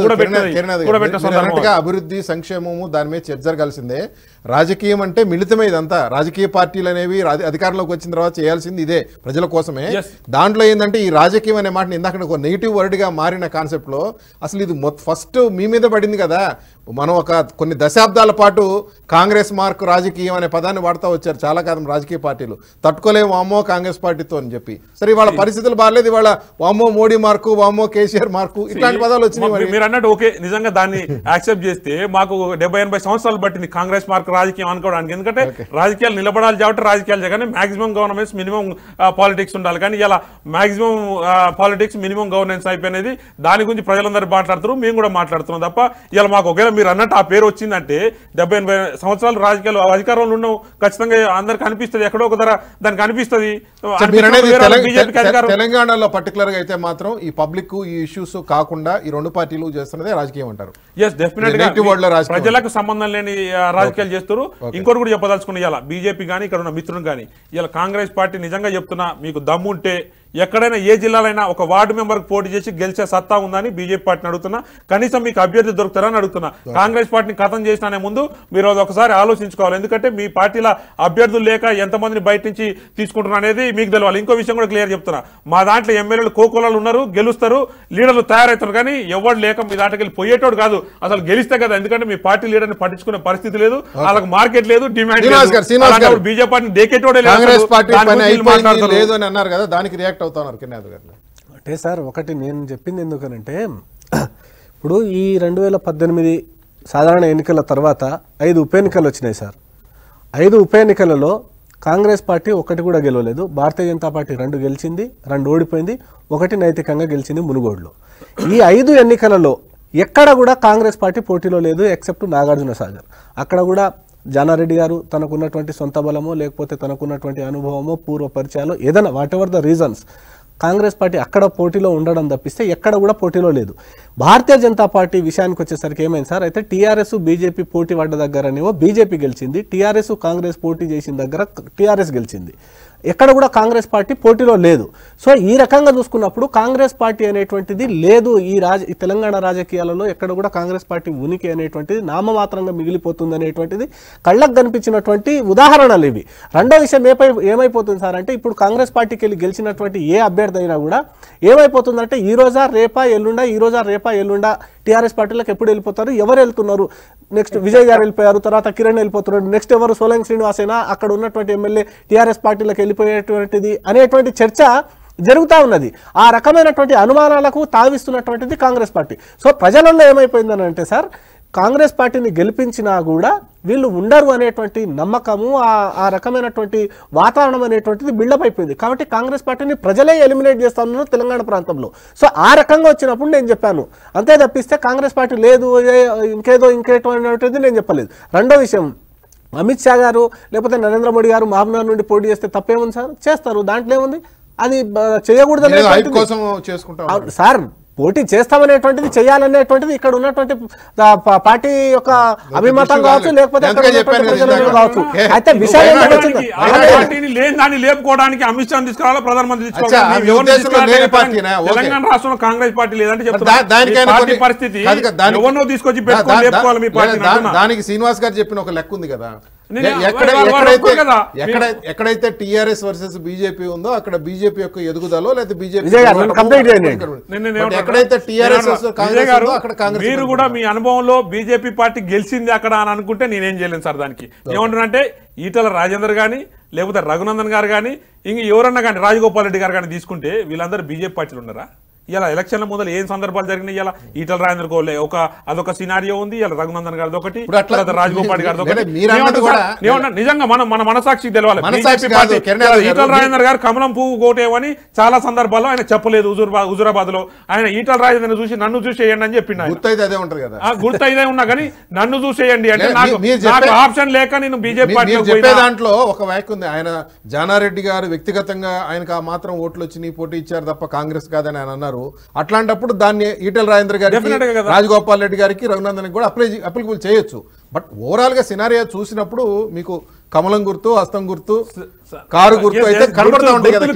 కూడా అభివృద్ధి, సంక్షేమము దాని మీద చర్చ జరగాల్సిందే. రాజకీయం అంటే మిళితమే. ఇదంతా రాజకీయ పార్టీలు అనేవి అధికారంలోకి వచ్చిన తర్వాత చేయాల్సింది ఇదే, ప్రజల కోసమే. దాంట్లో ఏంటంటే ఈ రాజకీయం అనే మాటని ఇందాక ఒక నెగిటివ్ వర్డ్ గా మారిన కాన్సెప్ట్ లో అసలు ఇది ఫస్ట్ మీ మీద పడింది కదా. మనం కొన్ని దశాబ్దాల పాటు కాంగ్రెస్ మార్కు రాజకీయం అనే పదాన్ని వాడుతూ వచ్చారు చాలా కాలం రాజకీయ పార్టీలు. తట్టుకోలేము వామో కాంగ్రెస్ పార్టీతో అని చెప్పి. సరే వాళ్ళ పరిస్థితులు బాగాలేదు, ఇవాళ వామో మోడీ మార్కు, వామో కేసీఆర్ మార్కు, ఇట్లాంటి పదాలు వచ్చినాయి. మీరు అన్నట్టు ఓకే, నిజంగా దాన్ని యాక్సెప్ట్ చేస్తే మాకు 70-80 సంవత్సరాలు పట్టింది కాంగ్రెస్ మార్కు రాజకీయం అనుకోవడానికి. ఎందుకంటే రాజకీయాలు నిలబడాలి కాబట్టి రాజకీయాలు కానీ మాక్సిమం గవర్నమెంట్స్ మినిమం పాలిటిక్స్ ఉండాలి. కానీ ఇలా మాక్సిమం పాలిటిక్స్ మినిమం గవర్నెన్స్ అయిపోయినది. దాని గురించి ప్రజలందరూ మాట్లాడుతున్నారు, మేము కూడా మాట్లాడుతున్నాం తప్ప ఇలా మాకు ఒకవేళ మీరు అన్నట్టు ఆ పేరు వచ్చిందంటే 70-80 సంవత్సరాలు రాజకీయాలు అధికారంలో ఉన్నాం, ఖచ్చితంగా అందరికి అనిపిస్తుంది, ఎక్కడో ఒక ధర దానికి అనిపిస్తుంది. తెలంగాణలో పర్టికులర్ గా అయితే మాత్రం ఈ పబ్లిక్ ఈ ఇష్యూస్ కాకుండా ఈ రెండు పార్టీలు చేస్తున్నదే రాజకీయం అంటారు. ఎస్, డెఫినెట్ గా ప్రజలకు సంబంధం లేని రాజకీయాలు చేస్తారు. ఇంకోటి కూడా చెప్పదలుచుకున్న ఇలా బీజేపీ కానీ ఇక్కడ ఉన్న మిత్రులు కానీ ఇలా కాంగ్రెస్ పార్టీ నిజంగా చెప్తున్నా, మీకు దమ్ముంటే ఎక్కడైనా ఏ జిల్లాలైనా ఒక వార్డు మెంబర్కి పోటీ చేసి గెలిచే సత్తా ఉందని బీజేపీ పార్టీని అడుగుతున్నా. కనీసం మీకు అభ్యర్థి దొరుకుతారని అడుగుతున్నా. కాంగ్రెస్ పార్టీని ఖతం చేసినానే ముందు మీరు ఒకసారి ఆలోచించుకోవాలి. ఎందుకంటే మీ పార్టీల అభ్యర్థులు లేక ఎంతమందిని బయట నుంచి తీసుకుంటున్నా అనేది మీకు తెలవాలి. ఇంకో విషయం కూడా క్లియర్ చెప్తున్నా, మా దాంట్లో ఎమ్మెల్యేలు కోకోలాలు ఉన్నారు, గెలుస్తారు, లీడర్లు తయారవుతారు. కానీ ఎవరు లేక మీ దాంట్లోకి వెళ్ళి పోయేటోడు కాదు, అసలు గెలిస్తే కదా. ఎందుకంటే మీ పార్టీ లీడర్ని పట్టించుకునే పరిస్థితి లేదు, వాళ్ళకి మార్కెట్ లేదు, డిమాండ్ లేదు. బీజేపీ పార్టీని డేకేటోడే లేదు అని అన్నారు కదా, దానికి రియాక్ట్ అవుతున్నారు కిరణ్ గారు. అంటే సార్ ఒకటి నేను చెప్పింది ఎందుకనంటే, ఇప్పుడు ఈ 2018 సాధారణ ఎన్నికల తర్వాత 5 ఉప ఎన్నికలు వచ్చినాయి సార్. 5 ఉప ఎన్నికలలో కాంగ్రెస్ పార్టీ ఒకటి కూడా గెలవలేదు, భారతీయ జనతా పార్టీ 2 గెలిచింది, 2 ఓడిపోయింది, 1 నైతికంగా గెలిచింది మునుగోడులో. ఈ 5 ఎన్నికలలో ఎక్కడ కూడా కాంగ్రెస్ పార్టీ పోటీలో లేదు ఎక్సెప్ట్ నాగార్జున సాగర్. అక్కడ కూడా జానారెడ్డి గారు తనకున్నటువంటి సొంత బలమో లేకపోతే తనకున్నటువంటి అనుభవమో పూర్వ పరిచయాలు ఏదైనా whatever the reasons Congress party అక్కడ పోటీలో ఉండడం తప్పిస్తే ఎక్కడ కూడా పోటీలో లేదు. భారతీయ జనతా పార్టీ విషయానికి వచ్చేసరికి ఏమైంది సార్, అయితే టీఆర్ఎస్ బీజేపీ పోటీ పడ్డ దగ్గరనేమో బీజేపీ గెలిచింది, టీఆర్ఎస్ కాంగ్రెస్ పోటీ చేసిన దగ్గర టీఆర్ఎస్ గెలిచింది. ఎక్కడ కూడా కాంగ్రెస్ పార్టీ పోటీలో లేదు. సో ఈ రకంగా చూసుకున్నప్పుడు కాంగ్రెస్ పార్టీ అనేటువంటిది లేదు. ఈ తెలంగాణ రాజకీయాలలో ఎక్కడ కూడా కాంగ్రెస్ పార్టీ ఉనికి అనేటువంటిది నామమాత్రంగా మిగిలిపోతుంది అనేటువంటిది కళ్ళకు కనిపించినటువంటి ఉదాహరణలు ఇవి. రెండో విషయం ఏమైపోతుంది సార్ అంటే, ఇప్పుడు కాంగ్రెస్ పార్టీకి వెళ్ళి గెలిచినటువంటి ఏ అభ్యర్థి అయినా కూడా ఏమైపోతుందంటే ఈ రోజా రేపా ఎల్లుండా టీఆర్ఎస్ పార్టీలకు ఎప్పుడు వెళ్ళిపోతారు, ఎవరు వెళ్తున్నారు, నెక్స్ట్ విజయ్ గారు వెళ్ళిపోయారు, తర్వాత కిరణ్ వెళ్ళిపోతున్నారు, నెక్స్ట్ ఎవరు సోలంకి శ్రీనివాసేనా అక్కడ ఉన్నటువంటి ఎమ్మెల్యే టీఆర్ఎస్ పార్టీలకు వెళ్ళిపోయేటువంటిది అనేటువంటి చర్చ జరుగుతూ ఉన్నది. ఆ రకమైనటువంటి అనుమానాలకు తావిస్తున్నటువంటిది కాంగ్రెస్ పార్టీ. సో ప్రజలలో ఏమైపోయిందని అంటే సార్, కాంగ్రెస్ పార్టీని గెలిపించినా కూడా వీళ్ళు ఉండరు అనేటువంటి నమ్మకము, ఆ రకమైనటువంటి వాతావరణం అనేటువంటిది బిల్డప్ అయిపోయింది. కాబట్టి కాంగ్రెస్ పార్టీని ప్రజలే ఎలిమినేట్ చేస్తా ఉన్నారు తెలంగాణ ప్రాంతంలో. సో ఆ రకంగా వచ్చినప్పుడు నేను చెప్పాను, అంతే తప్పిస్తే కాంగ్రెస్ పార్టీ లేదు ఇంకేటో అనేటువంటిది నేను చెప్పలేదు. రెండో విషయం, అమిత్ షా గారు లేకపోతే నరేంద్ర మోడీ గారు మహబూబ్నగర్ నుండి పోటీ చేస్తే తప్పేముంది సార్, చేస్తారు, దాంట్లో ఏముంది, అది చేయకూడదు సార్. పోటీ చేస్తామనేటువంటిది చేయాలనేటువంటిది ఇక్కడ ఉన్నటువంటి పార్టీ యొక్క అభిమతం కావచ్చు, లేకపోతే కావచ్చు. అయితే విషయం లేపుకోవడానికి అమిత్ షా తీసుకురావాలి, ప్రధానమంత్రి తెలంగాణ రాష్ట్రంలో కాంగ్రెస్ పార్టీ లేదంటే చెప్తారు పరిస్థితి ఎవరినో తీసుకొచ్చి పెట్టుకోవాలి లేపుకోవాలి మీ పార్టీ. దానికి శ్రీనివాస్ గారు చెప్పిన ఒక లెక్క ఉంది కదా, ఎక్కడైతే టీఆర్ఎస్ వర్సెస్ బీజేపీ ఉందో అక్కడ బీజేపీ యొక్క ఎదుగుదల లేదా బీజేపీ ఎక్కడైతే టీఆర్ఎస్ మీరు కూడా మీ అనుభవంలో బీజేపీ పార్టీ గెలిచింది అక్కడ అని అనుకుంటే నేనేం చేయలేను సార్. దానికి ఏమంటున్నానంటే ఈటల రాజేందర్ గానీ లేకపోతే రఘునందన్ గారు కానీ ఇంక ఎవరన్నా కానీ రాజగోపాల్ రెడ్డి గారు కానీ తీసుకుంటే వీళ్ళందరూ బీజేపీ పార్టీలు ఉన్నారా? ఇలా ఎలక్షన్ల ముందు ఏం సందర్భాలు జరిగినాయి, ఇలా ఈటల రాజేందర్ కోలే అదొక సినారియో ఉంది, ఇలా రఘునందన్ గారిది ఒకటి, రాజగోపాల్ గారిది ఒకటి. నిజంగా మన మనసాక్షికి తెలవాలి. ఈటల రాజేందర్ గారు కమలం పువ్వు కోటేమని చాలా సందర్భాల్లో ఆయన చెప్పలేదు. హుజురాబాద్ లో ఆయన ఈటల రాజేందర్ చూసి నన్ను చూసేయండి అని చెప్పిండు. గుర్తు ఇదే ఉన్నా కానీ నన్ను చూసేయండి అంటే నాకు ఆప్షన్ లేక నేను బీజేపీ పార్టీ దాంట్లో ఒక వ్యాఖ్య ఉంది. ఆయన జానారెడ్డి గారు వ్యక్తిగతంగా ఆయనకు ఆ మాత్రం ఓట్లు వచ్చి పోటీ ఇచ్చారు తప్ప కాంగ్రెస్ కాదని ఆయన అన్నారు. అట్లాంటప్పుడు దాన్ని ఈటల రాజేందర్ గారికి, రాజగోపాల్ రెడ్డి గారికి, రఘునందన్ కూడా అప్లికబుల్ చేయొచ్చు. బట్ ఓవరాల్ గా సినారియో చూసినప్పుడు మీకు కమలం గుర్తు, హస్తం గుర్తు, కారు గుర్తు అయితే కనబడతా ఉంటాయి కదా.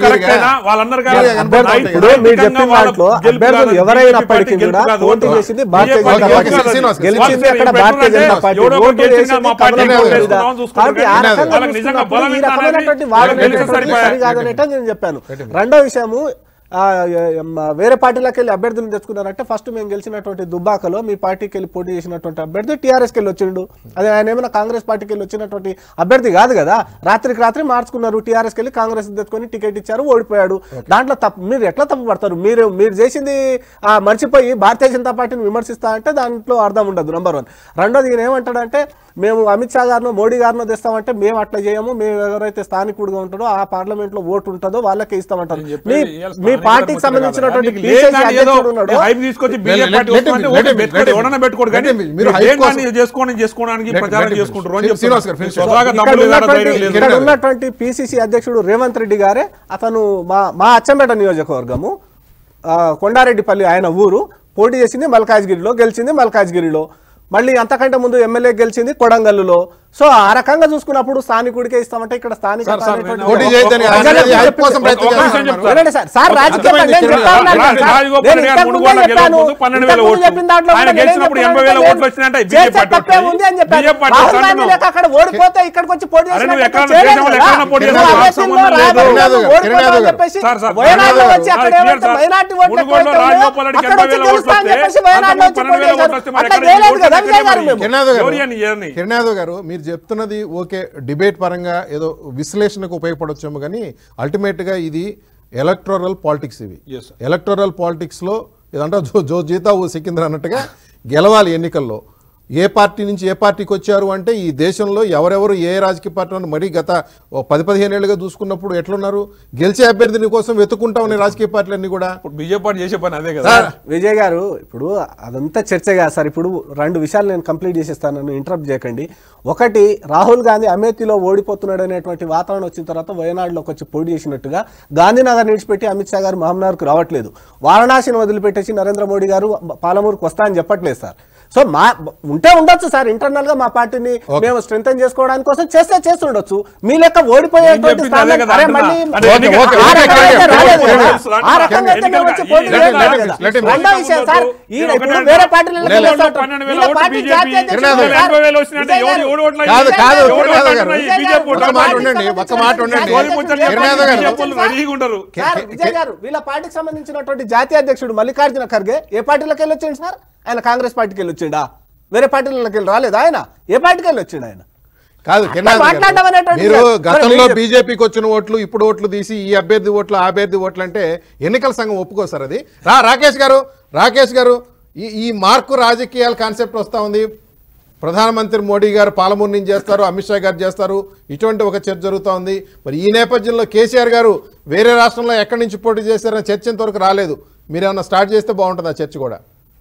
నేను చెప్పాను. రెండో విషయము, వేరే పార్టీలకు వెళ్ళి అభ్యర్థులను తెచ్చుకున్నారంటే ఫస్ట్ మేము గెలిచినటువంటి దుబ్బాకలో మీ పార్టీకి వెళ్ళి పోటీ చేసినటువంటి అభ్యర్థి టీఆర్ఎస్కి వెళ్ళి వచ్చిండు. అదే ఆయన ఏమైనా కాంగ్రెస్ పార్టీకి వెళ్ళి వచ్చినటువంటి అభ్యర్థి కాదు కదా. రాత్రికి రాత్రి మార్చుకున్నారు, టీఆర్ఎస్కి వెళ్ళి కాంగ్రెస్ తెచ్చుకొని టికెట్ ఇచ్చారు, ఓడిపోయాడు. దాంట్లో మీరు ఎట్లా తప్పు పడతారు? మీరు చేసింది మర్చిపోయి భారతీయ జనతా పార్టీని విమర్శిస్తా అంటే దాంట్లో అర్థం ఉండదు. నంబర్ 1. రెండోది ఈయన ఏమంటాడంటే మేము అమిత్ షా గారినో మోడీ గారినో తెస్తామంటే మేము అట్లా చేయము, మేము ఎవరైతే స్థానికుడిగా ఉంటాడో ఆ పార్లమెంట్ లో ఓటు ఉంటుందో వాళ్ళకే ఇస్తామంటారు. మీ పార్టీకి సంబంధించినటువంటి ఉన్నటువంటి పిసిసి అధ్యక్షుడు రేవంత్ రెడ్డి గారే, అతను మా అచ్చంపేట నియోజకవర్గము కొండారెడ్డిపల్లి ఆయన ఊరు, పోటీ చేసింది మల్కాజ్గిరిలో, గెలిచింది మల్కాజ్గిరిలో, మళ్ళీ అంతకంటే ముందు ఎమ్మెల్యే గెలిచింది కొడంగల్లులో. సో ఆ రకంగా చూసుకున్నప్పుడు స్థానికుడికే ఇస్తామంటే ఇక్కడ స్థానిక ఓడిపోతే ఇక్కడికి వచ్చి పోటీ మీరు చెప్తున్నది ఓకే, డిబేట్ పరంగా ఏదో విశ్లేషణకు ఉపయోగపడొచ్చేమో, కానీ అల్టిమేట్గా ఇది ఎలక్టోరల్ పాలిటిక్స్. ఇవి ఎలక్టోరల్ పాలిటిక్స్లో ఇదంటే జో జీతా ఓ సికింద్ర అన్నట్టుగా గెలవాలి ఎన్నికల్లో. ఏ పార్టీ నుంచి ఏ పార్టీకి వచ్చారు అంటే ఈ దేశంలో ఎవరెవరు ఏ రాజకీయ పార్టీ మరీ గత 10-15 ఏళ్ళుగా చూసుకున్నప్పుడు ఎట్లున్నారు, గెలిచే అభ్యర్థిని కోసం వెతుక్కుంటా ఉన్నాయి రాజకీయ పార్టీలన్నీ కూడా. బీజేపీ పార్టీ చేసే పని అదే కదా విజయ్ గారు. ఇప్పుడు అదంతా చర్చ కాదు సార్. ఇప్పుడు 2 విషయాలు నేను కంప్లీట్ చేసేస్తాను, నన్ను ఇంటరప్ట్ చేయకండి. ఒకటి, రాహుల్ గాంధీ అమేథీలో ఓడిపోతున్నాడు అనేటువంటి వాతావరణం వచ్చిన తర్వాత వయనాడులోకి వచ్చి పోటీ చేసినట్టుగా గాంధీనగర్ విడిచిపెట్టి అమిత్ షా గారు మహమ్నగర్కు రావట్లేదు, వారణాసిని వదిలిపెట్టేసి నరేంద్ర మోడీ గారు పాలమూరుకు వస్తా అని చెప్పట్లేదు సార్. సో ఉంటే ఉండొచ్చు సార్, ఇంటర్నల్ గా మా పార్టీని మేము స్ట్రెంథెన్ చేసుకోవడానికి కోసం చేస్తే ఉండొచ్చు. మీ లెక్క ఓడిపోయేటువంటి వేరే పార్టీలు విజయ్ గారు, వీళ్ళ పార్టీకి సంబంధించినటువంటి జాతీయ అధ్యక్షుడు మల్లికార్జున ఖర్గే ఏ పార్టీలోకి వెళ్ళి వచ్చిండు సార్? ఆయన కాంగ్రెస్ పార్టీకి వెళ్ళి వచ్చిండా? వేరే పార్టీలకి వెళ్ళి రాలేదు ఆయన? ఏ పార్టీకి వెళ్ళి వచ్చిండు ఆయన? కాదు, మీరు గతంలో బీజేపీకి వచ్చిన ఓట్లు ఇప్పుడు ఓట్లు తీసి ఈ అభ్యర్థి ఓట్లు ఆ అభ్యర్థి ఓట్లు అంటే ఎన్నికల సంఘం ఒప్పుకోసారు. అది రాకేష్ గారు ఈ మార్కు రాజకీయాల కాన్సెప్ట్ వస్తూ ఉంది. ప్రధానమంత్రి మోడీ గారు పాలమూరు నుంచి చేస్తారు, అమిత్ షా గారు చేస్తారు, ఇటువంటి ఒక చర్చ జరుగుతూ ఉంది. మరి ఈ నేపథ్యంలో కేసీఆర్ గారు వేరే రాష్ట్రంలో ఎక్కడి నుంచి పోటీ చేశారని చర్చ ఇంతవరకు రాలేదు. మీరేమన్నా స్టార్ట్ చేస్తే బాగుంటుంది ఆ చర్చ కూడా.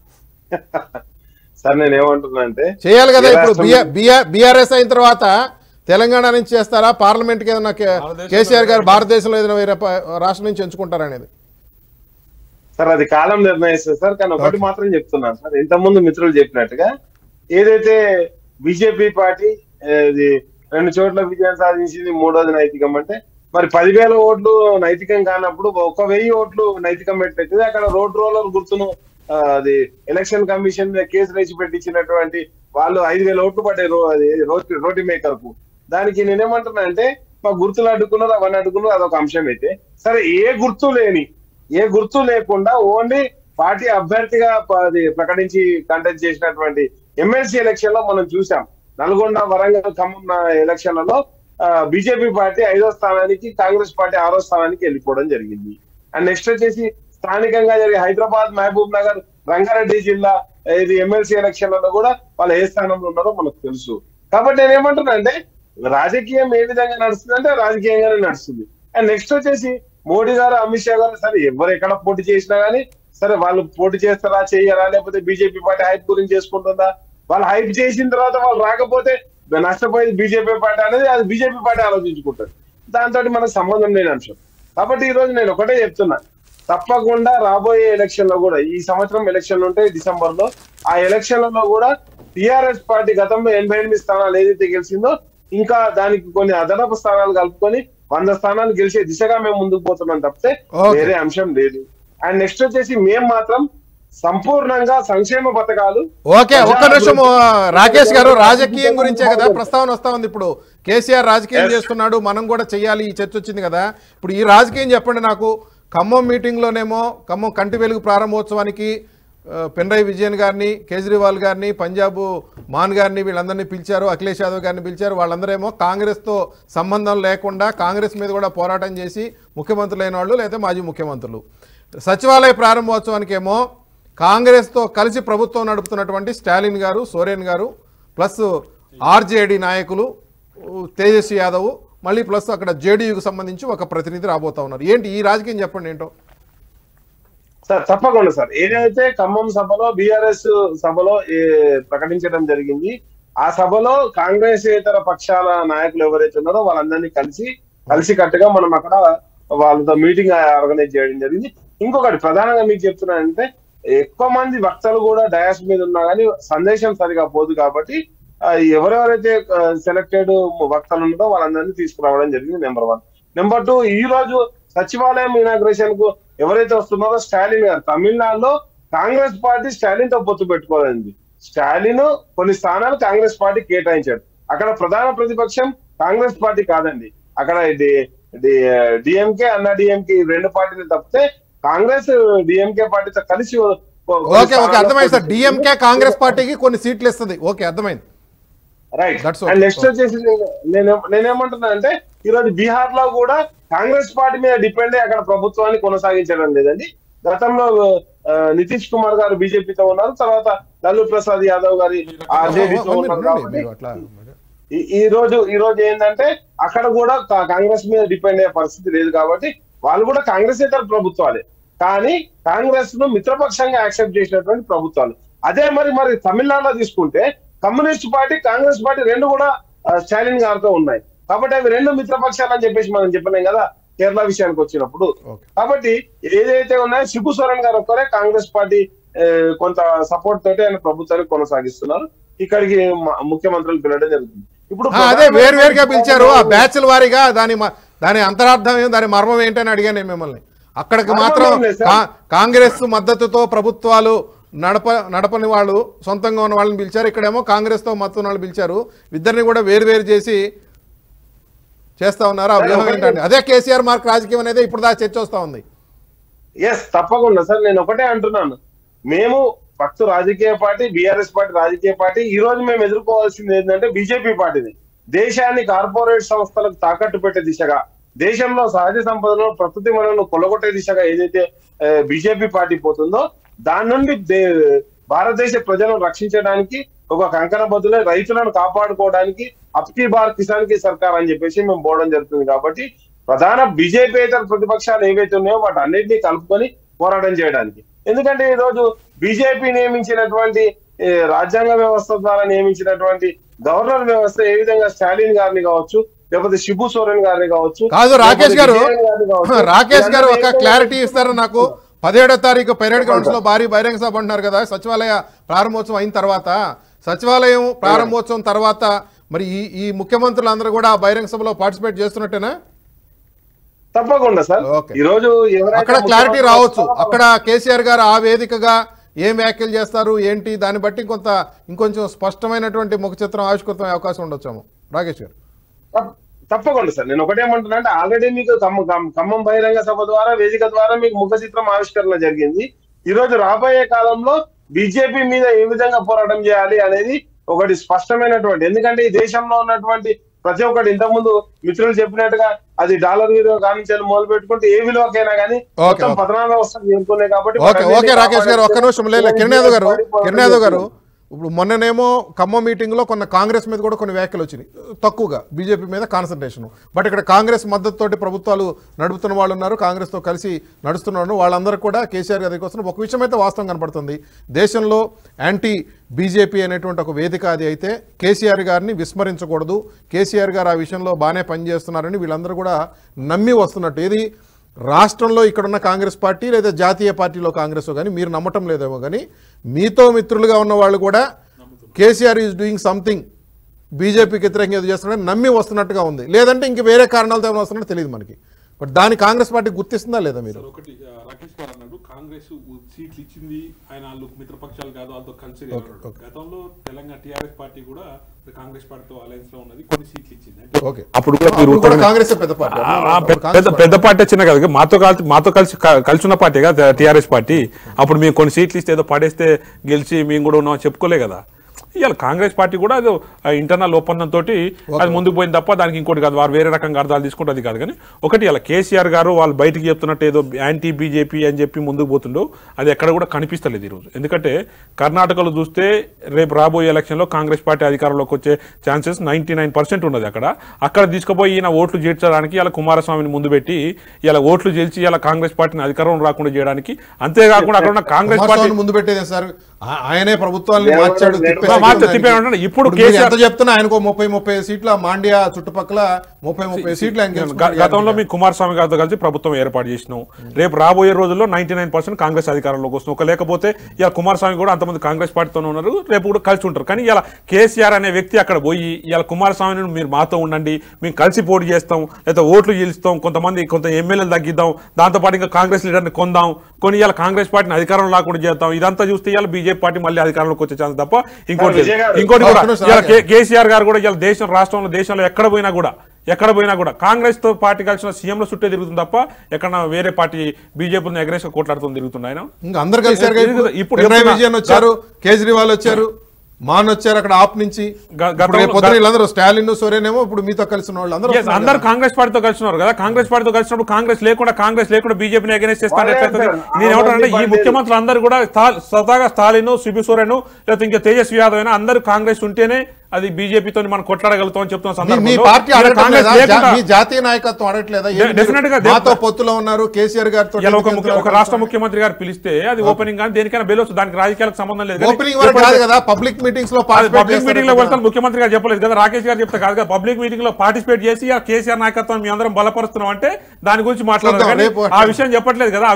సార్ నేను ఏమంటున్నా అంటే చేయాలి కదా. ఇప్పుడు బీఆర్ఎస్ అయిన తర్వాత తెలంగాణ నుంచి చేస్తారా, పార్లమెంట్కి ఏదైనా కేసీఆర్ గారు భారతదేశంలో ఏదైనా వేరే రాష్ట్రం నుంచి ఎంచుకుంటారా అనేది? సార్ అది కాలం నిర్ణయిస్తుంది సార్. కానీ ఒకటి మాత్రం చెప్తున్నాను సార్, ఇంతకుముందు మిత్రులు చెప్పినట్టుగా ఏదైతే బీజేపీ పార్టీ 2 చోట్ల విజయం సాధించింది, 3వది నైతికం అంటే మరి 10,000 ఓట్లు నైతికం కానప్పుడు 1,000 ఓట్లు నైతికం పెట్టినట్టు అక్కడ రోడ్ రోలర్ గుర్తును అది ఎలక్షన్ కమిషన్ కేసు వేసి పెట్టించినటువంటి వాళ్ళు 5,000 ఓట్లు పడ్డాయి రోటీ మేకర్ కు. దానికి నేనేమంటున్నా అంటే మా గుర్తులు అడ్డుకున్నారు, అవన్నీ అడ్డుకున్నారు, అదొక అంశం అయితే సరే. ఏ గుర్తు లేకుండా ఓన్లీ పార్టీ అభ్యర్థిగా ప్రకటించి కంటెస్ట్ చేసినటువంటి ఎమ్మెల్సీ ఎలక్షన్ లో మనం చూసాం. నల్గొండ, వరంగల్, ఖమ్మం ఎలక్షన్లలో బీజేపీ పార్టీ 5వ స్థానానికి, కాంగ్రెస్ పార్టీ 6వ స్థానానికి వెళ్ళిపోవడం జరిగింది. అండ్ నెక్స్ట్ వచ్చేసి స్థానికంగా జరిగే హైదరాబాద్, మహబూబ్ నగర్, రంగారెడ్డి జిల్లా ఇది ఎమ్మెల్సీ ఎలక్షన్లలో కూడా వాళ్ళు ఏ స్థానంలో ఉన్నారో మనకు తెలుసు. కాబట్టి నేను ఏమంటున్నా అంటే రాజకీయం ఏ విధంగా నడుస్తుంది అంటే రాజకీయంగానే నడుస్తుంది. అండ్ నెక్స్ట్ వచ్చేసి మోడీ గారు, అమిత్ షా గారు సరే ఎవరు ఎక్కడ పోటీ చేసినా గానీ సరే వాళ్ళు పోటీ చేస్తారా, చేయరా, లేకపోతే బీజేపీ పార్టీ హైప్ గురించి చేసుకుంటుందా? వాళ్ళు హైప్ చేసిన తర్వాత వాళ్ళు రాకపోతే నష్టపోయేది బీజేపీ పార్టీ అనేది అది బీజేపీ పార్టీ ఆలోచించుకుంటుంది. దాంతో మనకు సంబంధం లేని అంశం. కాబట్టి ఈ రోజు నేను ఒకటే చెప్తున్నా, తప్పకుండా రాబోయే ఎలక్షన్ లో కూడా, ఈ సంవత్సరం ఎలక్షన్లు ఉంటాయి డిసెంబర్ లో, ఆ ఎలక్షన్లలో కూడా టీఆర్ఎస్ పార్టీ గతంలో 88 స్థానాలు ఏదైతే గెలిచిందో ఇంకా దానికి కొన్ని అదనపు స్థానాలు కలుపుకొని 100 స్థానాలు గెలిచే దిశగా మేము ముందుకు పోతున్నాం తప్పితే వేరే అంశం లేదు. అండ్ నెక్స్ట్ వచ్చేసి మేము మాత్రం సంపూర్ణంగా సంక్షేమ పథకాలు. ఓకే, ఒక్క నిమిషం రాకేష్ గారు, రాజకీయం గురించే కదా ప్రస్తావన వస్తా ఉంది. ఇప్పుడు కేసీఆర్ రాజకీయం చేస్తున్నాడు, మనం కూడా చెయ్యాలి, ఈ చర్చ వచ్చింది కదా. ఇప్పుడు ఈ రాజకీయం చెప్పండి నాకు. ఖమ్మం మీటింగ్లోనేమో ఖమ్మం కంటి వెలుగు ప్రారంభోత్సవానికి పినరయి విజయన్ గారిని, కేజ్రీవాల్ గారిని, పంజాబ్ మాన్ గారిని వీళ్ళందరినీ పిలిచారు, అఖిలేష్ యాదవ్ గారిని పిలిచారు. వాళ్ళందరేమో కాంగ్రెస్తో సంబంధం లేకుండా కాంగ్రెస్ మీద కూడా పోరాటం చేసి ముఖ్యమంత్రులైన వాళ్ళు లేదా మాజీ ముఖ్యమంత్రులు. సచివాలయ ప్రారంభోత్సవానికి ఏమో కాంగ్రెస్తో కలిసి ప్రభుత్వం నడుపుతున్నటువంటి స్టాలిన్ గారు, సోరెన్ గారు, ప్లస్ ఆర్జేడీ నాయకులు తేజస్వి యాదవ్, మళ్ళీ ప్లస్ అక్కడ జేడీయూకి సంబంధించి ఒక ప్రతినిధి రాబోతా ఉన్నారు. ఏంటి ఈ రాజకీయం చెప్పండి ఏంటో. సార్ తప్పకుండా సార్, ఏదైతే ఖమ్మం సభలో బీఆర్ఎస్ సభలో ప్రకటించడం జరిగింది, ఆ సభలో కాంగ్రెస్ ఇతర పక్షాల నాయకులు ఎవరైతే ఉన్నారో వాళ్ళందరినీ కలిసికట్టుగా మనం అక్కడ వాళ్ళతో మీటింగ్ ఆర్గనైజ్ చేయడం జరిగింది. ఇంకొకటి ప్రధానంగా మీకు చెప్తున్నానంటే ఎక్కువ మంది వక్తలు కూడా డయాస్ మీద ఉన్నా కానీ సందేశం సరిగా పోదు. కాబట్టి ఎవరెవరైతే సెలెక్టెడ్ వక్తలు ఉన్నారో వాళ్ళందరినీ తీసుకురావడం జరిగింది. నెంబర్ 1. నెంబర్ 2, ఈ రోజు సచివాలయం ఇనాగ్రేషన్ కు ఎవరైతే వస్తున్నారో స్టాలిన్ గారు, తమిళనాడులో కాంగ్రెస్ పార్టీ స్టాలిన్ తో పొత్తు పెట్టుకోవాలండి. స్టాలిన్ కొన్ని స్థానాలు కాంగ్రెస్ పార్టీ కేటాయించాడు. అక్కడ ప్రధాన ప్రతిపక్షం కాంగ్రెస్ పార్టీ కాదండి, అక్కడ డిఎంకే, అన్నా డిఎంకే 2 పార్టీలు తప్పితే కాంగ్రెస్ డిఎంకే పార్టీతో కలిసి. ఓకే ఓకే, అర్థమైంది సార్. డిఎంకే కాంగ్రెస్ పార్టీకి కొన్ని సీట్లు ఇస్తుంది. ఓకే, అర్థమైంది. రైట్. అండ్ నెక్స్ట్ వచ్చేసి నేనేమంటున్నా అంటే ఈరోజు బీహార్ లో కూడా కాంగ్రెస్ పార్టీ మీద డిపెండ్ అయ్యి అక్కడ ప్రభుత్వాన్ని కొనసాగించడం లేదండి. గతంలో నితీష్ కుమార్ గారు బీజేపీతో ఉన్నారు, తర్వాత లాలూ ప్రసాద్ యాదవ్ గారి ఆర్జేడీతో ఉన్నారు. కాబట్టి ఈ రోజు ఏంటంటే అక్కడ కూడా కాంగ్రెస్ మీద డిపెండ్ అయ్యే పరిస్థితి లేదు. కాబట్టి వాళ్ళు కూడా కాంగ్రెస్ ఇతర ప్రభుత్వాలే, కానీ కాంగ్రెస్ ను మిత్రపక్షంగా యాక్సెప్ట్ చేసినటువంటి ప్రభుత్వాలు. అదే మరి తమిళనాడులో తీసుకుంటే కమ్యూనిస్ట్ పార్టీ, కాంగ్రెస్ పార్టీ రెండు కూడా స్టాలిన్ గారితో ఉన్నాయి. కాబట్టి అవి రెండు మిత్రపక్షాలు అని చెప్పేసి మనం చెప్పలేం కదా కేరళ విషయానికి వచ్చినప్పుడు. కాబట్టి ఏదైతే ఉన్నాయో శిబు సోరెన్ గారు ఒక్కరే కాంగ్రెస్ పార్టీ కొంత సపోర్ట్ తోటి ఆయన ప్రభుత్వాన్ని కొనసాగిస్తున్నారు. ఇక్కడికి ముఖ్యమంత్రులు పిలవడం జరుగుతుంది. ఇప్పుడు అదే వేరువేరుగా పిలిచారు, ఆ బ్యాచ్ల వారీగా దాని అంతరార్థం ఏం, దాని మర్మం ఏంటని అడిగాను నేను మిమ్మల్ని. అక్కడికి మాత్రం కాంగ్రెస్ మద్దతుతో ప్రభుత్వాలు నడపని వాళ్ళు సొంతంగా ఉన్న వాళ్ళని పిలిచారు, ఇక్కడేమో కాంగ్రెస్ తో మద్దతు వాళ్ళు పిలిచారు. ఇద్దరిని కూడా వేరు చేసి చేస్తా ఉన్నారు. ఆ వ్యూహం ఏంటంటే అదే కేసీఆర్ మార్క్ రాజకీయం అనేది ఇప్పుడు దాకా చర్చ వస్తా ఉంది. తప్పకుండా సార్, నేను ఒకటే అంటున్నాను, మేము ఫస్ట్ రాజకీయ పార్టీ, బీఆర్ఎస్ పార్టీ రాజకీయ పార్టీ. ఈ రోజు మేము ఎదుర్కోవాల్సింది ఏంటంటే బీజేపీ పార్టీని. దేశాన్ని కార్పొరేట్ సంస్థలకు తాకట్టు పెట్టే దిశగా, దేశంలో సహజ సంపదను, ప్రకృతి వనరులను కొల్లగొట్టే దిశగా ఏదైతే బీజేపీ పార్టీ పోతుందో దాని నుండి భారతదేశ ప్రజలను రక్షించడానికి ఒక కంకణ బద్దులై రైతులను కాపాడుకోవడానికి అబ్కీ బార్ కిసాన్ కి సర్కార్ అని చెప్పేసి మేము పోవడం జరుగుతుంది. కాబట్టి ప్రధాన బీజేపీయేతర ప్రతిపక్షాలు ఏవైతే ఉన్నాయో వాటి అన్నింటినీ కలుపుకొని పోరాటం చేయడానికి. ఎందుకంటే ఈ రోజు బీజేపీ నియమించినటువంటి రాజ్యాంగ వ్యవస్థ ద్వారా నియమించినటువంటి గవర్నర్ వ్యవస్థ ఏ విధంగా స్టాలిన్ గారిని కావచ్చు, లేకపోతే శిబు సోరెన్ గారిని కావచ్చు. కాదు రాకేష్ గారు ఒక క్లారిటీ ఇస్తారు నాకు. 17వ తారీఖు పరేడ్ గ్రౌండ్స్ లో భారీ బహిరంగ సభ అంటున్నారు కదా, సచివాలయ ప్రారంభోత్సవం అయిన తర్వాత, సచివాలయం ప్రారంభోత్సవం తర్వాత మరి ఈ ముఖ్యమంత్రులు అందరూ కూడా ఆ బహిరంగ సభలో పార్టిసిపేట్ చేస్తున్నట్టేనా? తప్పకుండా సార్. ఈ రోజు అక్కడ క్లారిటీ రావచ్చు. అక్కడ కేసీఆర్ గారు ఆ వేదికగా ఏం వ్యాఖ్యలు చేస్తారు ఏంటి, దాన్ని బట్టి ఇంకొంచెం స్పష్టమైనటువంటి ముఖ చిత్రం ఆవిష్కృతం అవకాశం ఉండొచ్చాము. రాకేష్ గారు తప్పకుండా సార్, నేను ఒకటేమంటున్నా అంటే ఆల్రెడీ మీకు ఖమ్మం బహిరంగ సభ ద్వారా, వేదిక ద్వారా మీకు ముఖ చిత్రం ఆవిష్కరణ జరిగింది. ఈ రోజు రాబోయే కాలంలో బీజేపీ మీద ఏ విధంగా పోరాటం చేయాలి అనేది ఒకటి స్పష్టమైనటువంటి, ఎందుకంటే ఈ దేశంలో ఉన్నటువంటి ప్రతి ఒక్కటి ఇంతకుముందు మిత్రులు చెప్పినట్టుగా అది డాలర్ విలువ కానించాలి మొదలు పెట్టుకుంటే ఏ విలువకైనా కానీ పతనాల వ్యవస్థలు చేరుకున్నాయి. కాబట్టి రాకేష్ గారు ఒక్క నిమిషం కిరణ్ యాదవ్ గారు ఇప్పుడు మొన్ననేమో ఖమ్మం మీటింగ్ లో కాంగ్రెస్ మీద కూడా కొన్ని వ్యాఖ్యలు వచ్చినాయి, తక్కువగా బీజేపీ మీద కాన్సన్ట్రేషన్. బట్ ఇక్కడ కాంగ్రెస్ మద్దతుతోటి ప్రభుత్వాలు నడుపుతున్న వాళ్ళు ఉన్నారు, కాంగ్రెస్ తో కలిసి నడుస్తున్నారు, వాళ్ళందరూ కూడా కేసీఆర్ గారికి వస్తున్నారు. ఒక విషయం అయితే వాస్తవం కనపడుతుంది, దేశంలో యాంటీ బీజేపీ అనేటువంటి ఒక వేదిక అది అయితే కేసీఆర్ గారిని విస్మరించకూడదు, కేసీఆర్ గారు ఆ విషయంలో బాగానే పనిచేస్తున్నారని వీళ్ళందరూ కూడా నమ్మి వస్తున్నట్టు. ఏది రాష్ట్రంలో ఇక్కడున్న కాంగ్రెస్ పార్టీ లేదా జాతీయ పార్టీలో కాంగ్రెస్ కానీ మీరు నమ్మటం లేదేమో కానీ మీతో మిత్రులుగా ఉన్న వాళ్ళు కూడా కేసీఆర్ ఈజ్ డూయింగ్ సంథింగ్ బీజేపీకి వ్యతిరేకంగా ఏదో చేస్తున్నారని నమ్మి వస్తున్నట్టుగా ఉంది. లేదంటే ఇంక వేరే కారణాలతో ఏమైనా వస్తున్నట్టు తెలియదు మనకి. బట్ దాన్ని కాంగ్రెస్ పార్టీ గుర్తిస్తుందా లేదా? మీరు ఒకటి రాకేష్ గారు అన్నాడు కాంగ్రెస్ సీట్లు ఇచ్చింది, ఆయన వాళ్ళు మిత్రపక్షాలు కాదు వాళ్ళతో కలిసి. గతంలో తెలంగాణ టీఆర్ఎస్ పార్టీ కూడా కాంగ్రెస్ పార్టీతో అలయన్స్ లో ఉన్నది, కొన్ని సీట్లు ఇచ్చింది. అప్పుడు కూడా కాంగ్రెస్ పెద్ద పార్టీ చిన్న కదా, మాతో కలిసి ఉన్న పార్టీ కదా టీఆర్ఎస్ పార్టీ. అప్పుడు మేము కొన్ని సీట్లు ఇస్తే ఏదో పడేస్తే గెలిచి మేము కూడా ఉన్నాం చెప్పుకోలే కదా. ఇవాళ కాంగ్రెస్ పార్టీ కూడా అది ఇంటర్నల్ ఒప్పందంతో అది ముందుకు పోయింది తప్ప దానికి ఇంకోటి కాదు, వారు వేరే రకంగా అర్థాలు తీసుకుంటే కాదు. కానీ ఒకటి ఇలా కేసీఆర్ గారు వాళ్ళు బయటికి చెప్తున్నట్టు ఏదో యాంటీ బీజేపీ అని చెప్పి ముందుకు పోతుండో అది ఎక్కడ కూడా కనిపిస్తలేదు ఈరోజు. ఎందుకంటే కర్ణాటకలో చూస్తే రేపు రాబోయే ఎలక్షన్లో కాంగ్రెస్ పార్టీ అధికారంలోకి వచ్చే ఛాన్సెస్ 99% ఉన్నది. అక్కడ తీసుకుపోయి ఈయన ఓట్లు చేర్చడానికి ఇలా కుమారస్వామిని ముందు పెట్టి ఇలా ఓట్లు చేల్చి ఇలా కాంగ్రెస్ పార్టీని అధికారం రాకుండా చేయడానికి, అంతేకాకుండా అక్కడ ఉన్న కాంగ్రెస్ పార్టీ ముందు పెట్టేదే సార్, ఆయనే ప్రభుత్వాన్ని మార్చాడు. ఇప్పుడు చెప్తున్నా ఆయనకు 30 సీట్ల మాండ్యా చుట్టుపక్కల 30 సీట్లు. గతంలో మీ కుమారస్వామి గారితో కలిసి ప్రభుత్వం ఏర్పాటు చేసినాం. రేపు రాబోయే రోజుల్లో 99% కాంగ్రెస్ అధికారంలోకి వస్తున్నాం. ఒక లేకపోతే ఇలా కుమారస్వామి కూడా అంతమంది కాంగ్రెస్ పార్టీతోనే ఉన్నారు, రేపు కూడా కలిసి ఉంటారు. కానీ ఇలా కేసీఆర్ అనే వ్యక్తి అక్కడ పోయి ఇలా కుమారస్వామిని మీరు మాతో ఉండండి, మేము కలిసి పోటీ చేస్తాం, లేదా ఓట్లు గెలుస్తాం, కొంత ఎమ్మెల్యేలు తగ్గిద్దాం, దాంతోపాటు ఇంకా కాంగ్రెస్ లీడర్ని కొందాం, కొని ఇలా కాంగ్రెస్ పార్టీని అధికారం లేకుండా చేద్దాం, ఇదంతా చూస్తే ఇలా బీజేపీ పార్టీ మళ్ళీ అధికారంలోకి వచ్చే ఛాన్స్ తప్ప ఇంకోటి కూడా. కేసీఆర్ గారు కూడా ఇలా దేశంలో ఎక్కడ పోయినా కూడా కాంగ్రెస్ తో పార్టీ కలిసిన సీఎంల చుట్టే తిరుగుతుంది తప్ప ఎక్కడ వేరే పార్టీ బీజేపీని ఎగరేసి కొట్లాడుతూ తిరుగుతుంది. ఆయన అందరు కలిసి ఇప్పుడు విజయన్ వచ్చారు, కేజ్రీవాల్ వచ్చారు, మాన్ వచ్చారు అక్కడ ఆప్ నుంచి పొద్దున స్టాలిన్ సోరేన్ ఏమో ఇప్పుడు మీతో కలిసిన వాళ్ళు అందరూ కాంగ్రెస్ పార్టీతో కలిసినారు కదా. కాంగ్రెస్ పార్టీతో కలిసినప్పుడు కాంగ్రెస్ లేకుండా బీజేపీని అగైన్స్ చేస్తాను ఎట్లయితే నేను ఏమంటానంటే ఈ ముఖ్యమంత్రులు అందరూ కూడా స్వతహాగా స్టాలిన్, శిబు సోరెన్ లేకపోతే ఇంకా తేజస్వి యాదవ్ అయినా అందరూ కాంగ్రెస్ ఉంటేనే అది బీజేపీతో మనం కొట్లాడగలుగుతాం అని చెప్తున్న సందర్భంలో జాతీయ నాయకత్వం అడగట్లేదా? డెఫినెట్ గా పొత్తులో ఉన్నారు కేసీఆర్ గారితో. ఒక రాష్ట్ర ముఖ్యమంత్రి గారు పిలిస్తే అది ఓపెనింగ్ కానీ దేనికైనా బెలొచ్చు, దానికి రాజకీయాలకు సంబంధం లేదు. పబ్లిక్ మీటింగ్స్ లో వెళ్తాను ముఖ్యమంత్రి గారు చెప్పలేదు కదా, రాకేష్ గారు చెప్తే కాదు కదా. పబ్లిక్ మీటింగ్ లో పార్టిసిపేట్ చేసి ఆ కేసీఆర్ నాయకత్వం మీ అందరం బలపరుస్తున్నాం అంటే దాని గురించి మాట్లాడాలి, ఆ విషయం చెప్పట్లేదు కదా.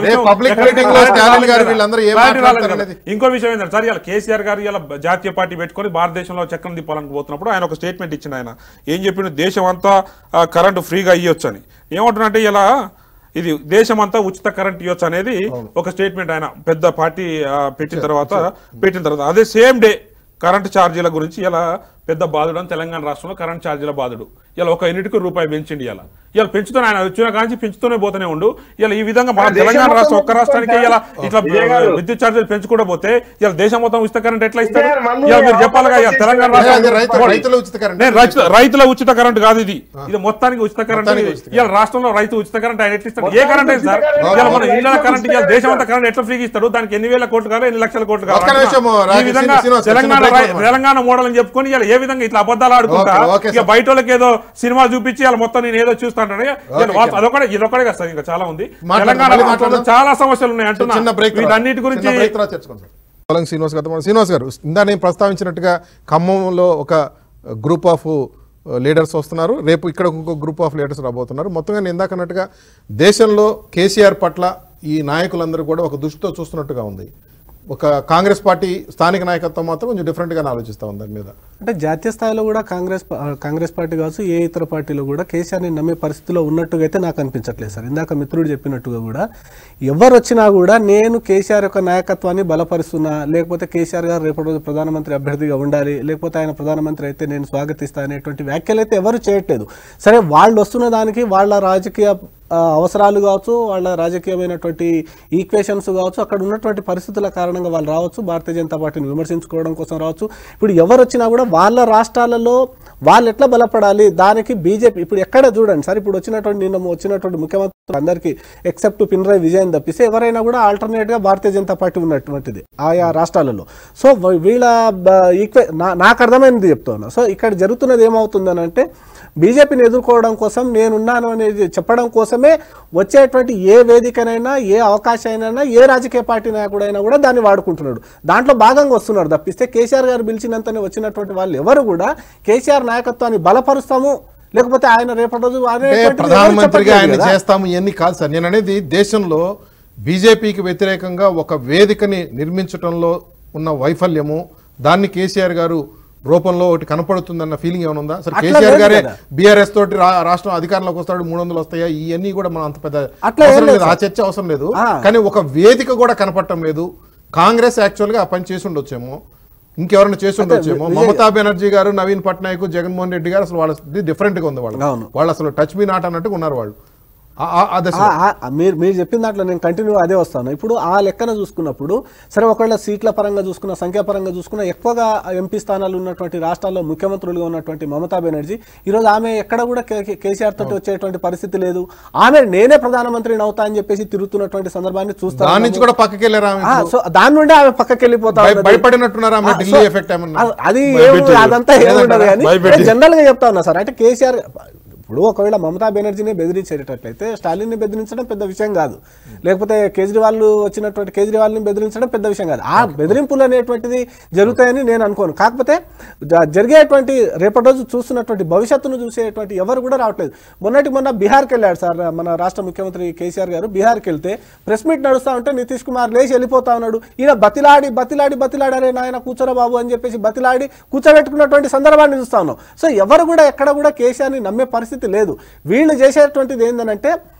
ఇంకో విషయం ఏంటంటే సార్, ఇలా కేసీఆర్ గారు ఇలా జాతీయ పార్టీ పెట్టుకొని భారతదేశంలో చక్రం తిప్పాలని పోతున్నప్పుడు ఆయన ఒక స్టేట్మెంట్ ఇచ్చిన. ఆయన ఏం చెప్పిండు, దేశం అంతా కరెంటు ఫ్రీగా ఇవ్వచ్చు అని. ఏమంటున్నంటే ఇలా ఇది దేశం అంతా ఉచిత కరెంట్ ఇవ్వచ్చు అనేది ఒక స్టేట్మెంట్ ఆయన పెద్ద పార్టీ పెట్టిన తర్వాత అదే సేమ్ డే కరెంటు ఛార్జీల గురించి ఇలా పెద్ద బాధుడు అని తెలంగాణ రాష్ట్రంలో కరెంట్ ఛార్జీల బాధుడు. ఇలా ఒక యూనిట్కి రూపాయి పెంచిండి. ఇలా పెంచుతూనే ఆయన వచ్చిన కానీ పెంచుతూనే పోతూనే ఉండు. ఇలా ఈ విధంగా మన తెలంగాణ రాష్ట్రం ఒక్క రాష్ట్రానికి ఇలా ఇట్లా విద్యుత్ ఛార్జీలు పెంచుకుంటూ పోతే ఇలా దేశం మొత్తం ఉచిత కరెంట్ ఎట్లా ఇస్తారు? ఇలా మీరు చెప్పాలిగా తెలంగాణ రైతుల ఉచిత కరెంట్ కాదు ఇది మొత్తానికి ఉచిత కరెంట్. ఇలా రాష్ట్రంలో రైతు ఉచిత కరెంట్ ఆయన ఎట్లా ఇస్తాడు? ఏ కరెంట్ అయింది సార్? ఇలా మన ఇళ్ళ కరెంట్ ఇలా దేశం అంతా కరెంట్ ఎట్లా ఫ్రీగా ఇస్తాడు? దానికి ఎన్ని వేల కోట్లు కాదు, ఎన్ని లక్షల కోట్లు కాదు? ఈ విధంగా తెలంగాణ మోడల్ అని చెప్పుకొని ఇలా ఏ విధంగా ఇట్లా అబద్ధాలు ఆడుకుంటా ఇక బయట వాళ్ళకి ఏదో సినిమా చూపించి వాళ్ళ మొత్తం నేను ఏదో చూస్తాను ఇదొకటే కదా సార్, ఇంకా చాలా ఉంది. తెలంగాణ చాలా సమస్యలు ఉన్నాయి అంటున్నా. వీటన్నిటి గురించి శ్రీనివాస్ గారు ఇందా నేను ప్రస్తావించినట్టుగా ఖమ్మంలో ఒక గ్రూప్ ఆఫ్ లీడర్స్ వస్తున్నారు, రేపు ఇక్కడ ఇంకో గ్రూప్ ఆఫ్ లీడర్స్ రాబోతున్నారు. మొత్తంగా నేను ఇందాకన్నట్టుగా దేశంలో కేసీఆర్ పట్ల ఈ నాయకులందరూ కూడా ఒక దృష్టితో చూస్తున్నట్టుగా ఉంది. ఒక కాంగ్రెస్ పార్టీ స్థానిక నాయకత్వం మాత్రం కొంచెం డిఫరెంట్గానే ఆలోచిస్తూ ఉంది దాని మీద. అంటే జాతీయ స్థాయిలో కూడా కాంగ్రెస్ పార్టీ కావచ్చు, ఏ ఇతర పార్టీలో కూడా కేసీఆర్ని నమ్మే పరిస్థితిలో ఉన్నట్టుగా అయితే నాకు అనిపించట్లేదు సార్. ఇందాక మిత్రుడు చెప్పినట్టుగా కూడా ఎవరు వచ్చినా కూడా నేను కేసీఆర్ యొక్క నాయకత్వాన్ని బలపరుస్తున్నా, లేకపోతే కేసీఆర్ గారు రేపటి రోజు ప్రధానమంత్రి అభ్యర్థిగా ఉండాలి, లేకపోతే ఆయన ప్రధానమంత్రి అయితే నేను స్వాగతిస్తా అనేటువంటి వ్యాఖ్యలు అయితే ఎవరు చేయట్లేదు. సరే, వాళ్ళు వస్తున్న దానికి వాళ్ళ రాజకీయ అవసరాలు కావచ్చు, వాళ్ళ రాజకీయమైనటువంటి ఈక్వేషన్స్ కావచ్చు, అక్కడ ఉన్నటువంటి పరిస్థితుల కారణంగా వాళ్ళు రావచ్చు, భారతీయ జనతా పార్టీని విమర్శించుకోవడం కోసం రావచ్చు. ఇప్పుడు ఎవరు వచ్చినా కూడా వాళ్ళ రాష్ట్రాలలో వాళ్ళు ఎట్లా బలపడాలి దానికి బీజేపీ ఇప్పుడు ఎక్కడ చూడండి సార్, ఇప్పుడు వచ్చినటువంటి ముఖ్యమంత్రి అందరికీ ఎక్సెప్ట్ పినరాయి విజయన్ తప్పిస్తే ఎవరైనా కూడా ఆల్టర్నేట్గా భారతీయ జనతా పార్టీ ఉన్నటువంటిది ఆయా రాష్ట్రాలలో. సో వీళ్ళ నాకు అర్థమైనది చెప్తున్నా. సో ఇక్కడ జరుగుతున్నది ఏమవుతుందని అంటే బీజేపీని ఎదుర్కోవడం కోసం నేనున్నాను అనేది చెప్పడం కోసమే వచ్చేటువంటి ఏ వేదికనైనా, ఏ అవకాశానైనా, ఏ రాజకీయ పార్టీ నాయకుడైనా కూడా దాన్ని వాడుకుంటున్నాడు. దాంట్లో భాగంగా వస్తున్నాడు తప్పిస్తే కేసీఆర్ గారు పిలిచినంతనే వచ్చినటువంటి వాళ్ళు ఎవరు కూడా కేసీఆర్ నాయకత్వాన్ని బలపరుస్తాము, లేకపోతే ఆయన రేపటి రోజు ప్రధానమంత్రిగా ఆయన చేస్తాము ఇవన్నీ కాదు సార్. నేను అనేది దేశంలో బీజేపీకి వ్యతిరేకంగా ఒక వేదికని నిర్మించడంలో ఉన్న వైఫల్యము, దాన్ని కేసీఆర్ గారు రూపంలో ఒకటి కనపడుతుందన్న ఫీలింగ్ ఏమైనా ఉందా? సరే, కేసీఆర్ గారే బీఆర్ఎస్ తోటి రాష్ట్రం అధికారంలోకి వస్తాడు, 300 వస్తాయా, ఇవన్నీ కూడా మనం అంత పెద్ద అవసరం లేదు, ఆ చర్చ అవసరం లేదు. కానీ ఒక వేదిక కూడా కనపడటం లేదు. కాంగ్రెస్ యాక్చువల్ గా ఆ పని చేసి ఉండొచ్చేమో, ఇంకెవరైనా చేసి ఉండొచ్చేమో. మమతా బెనర్జీ గారు, నవీన్ పట్నాయక్, జగన్మోహన్ రెడ్డి గారు అసలు వాళ్ళ డిఫరెంట్ గా ఉంది. వాళ్ళు అసలు టచ్ మీ నాట్ అన్నట్టుగా ఉన్నారు వాళ్ళు. మీరు చెప్పిన దాంట్లో నేను కంటిన్యూ అదే వస్తాను. ఇప్పుడు ఆ లెక్కన చూసుకున్నప్పుడు సరే, ఒకవేళ సీట్ల పరంగా చూసుకున్న, సంఖ్యాపరంగా చూసుకున్న, ఎక్కువగా ఎంపీ స్థానాలు ఉన్నటువంటి రాష్ట్రాల్లో ముఖ్యమంత్రులుగా ఉన్నటువంటి మమతా బెనర్జీ ఈరోజు ఆమె ఎక్కడ కూడా కేసీఆర్ తోటి వచ్చేటువంటి పరిస్థితి లేదు. ఆమె నేనే ప్రధానమంత్రిని అవుతా అని చెప్పేసి తిరుగుతున్నటువంటి సందర్భాన్ని చూస్తాను. దాని నుంచి కూడా పక్కకి వెళ్ళారు. సో దాని నుండి ఆమె పక్కకి వెళ్ళిపోతా భయపడినట్టున్నారు. అది అదంతా ఏముండదు. కానీ జనరల్ గా చెప్తా ఉన్నా సార్, అంటే కేసీఆర్ ఇప్పుడు ఒకవేళ మమతా బెనర్జీని బెదిరించేటట్లయితే స్టాలిన్ని బెదిరించడం పెద్ద విషయం కాదు, లేకపోతే కేజ్రీవాల్ని బెదిరించడం పెద్ద విషయం కాదు. ఆ బెదిరింపులు అనేటువంటిది జరుగుతాయని నేను అనుకోను. కాకపోతే జరిగేటువంటి రేపటి రోజు చూస్తున్నటువంటి భవిష్యత్తును చూసేటువంటి ఎవరు కూడా రావట్లేదు. మొన్న బీహార్కి వెళ్ళాడు సార్ మన రాష్ట్ర ముఖ్యమంత్రి కేసీఆర్ గారు. బీహార్కి వెళ్తే ప్రెస్ మీట్ నడుస్తా ఉంటే నితీష్ కుమార్ లేచి వెళ్ళిపోతా ఉన్నాడు. ఈయన బతిలాడి అరే నాయన కూర్చోరా బాబు అని చెప్పేసి బతిలాడి కూర్చోబెట్టుకున్నటువంటి సందర్భాన్ని చూస్తా ఉన్నాం. సో ఎవరు కూడా ఎక్కడ కూడా కేసీఆర్ని నమ్మే పరిస్థితి లేదు. వీళ్ళు చేసేటువంటిది ఏంటంటే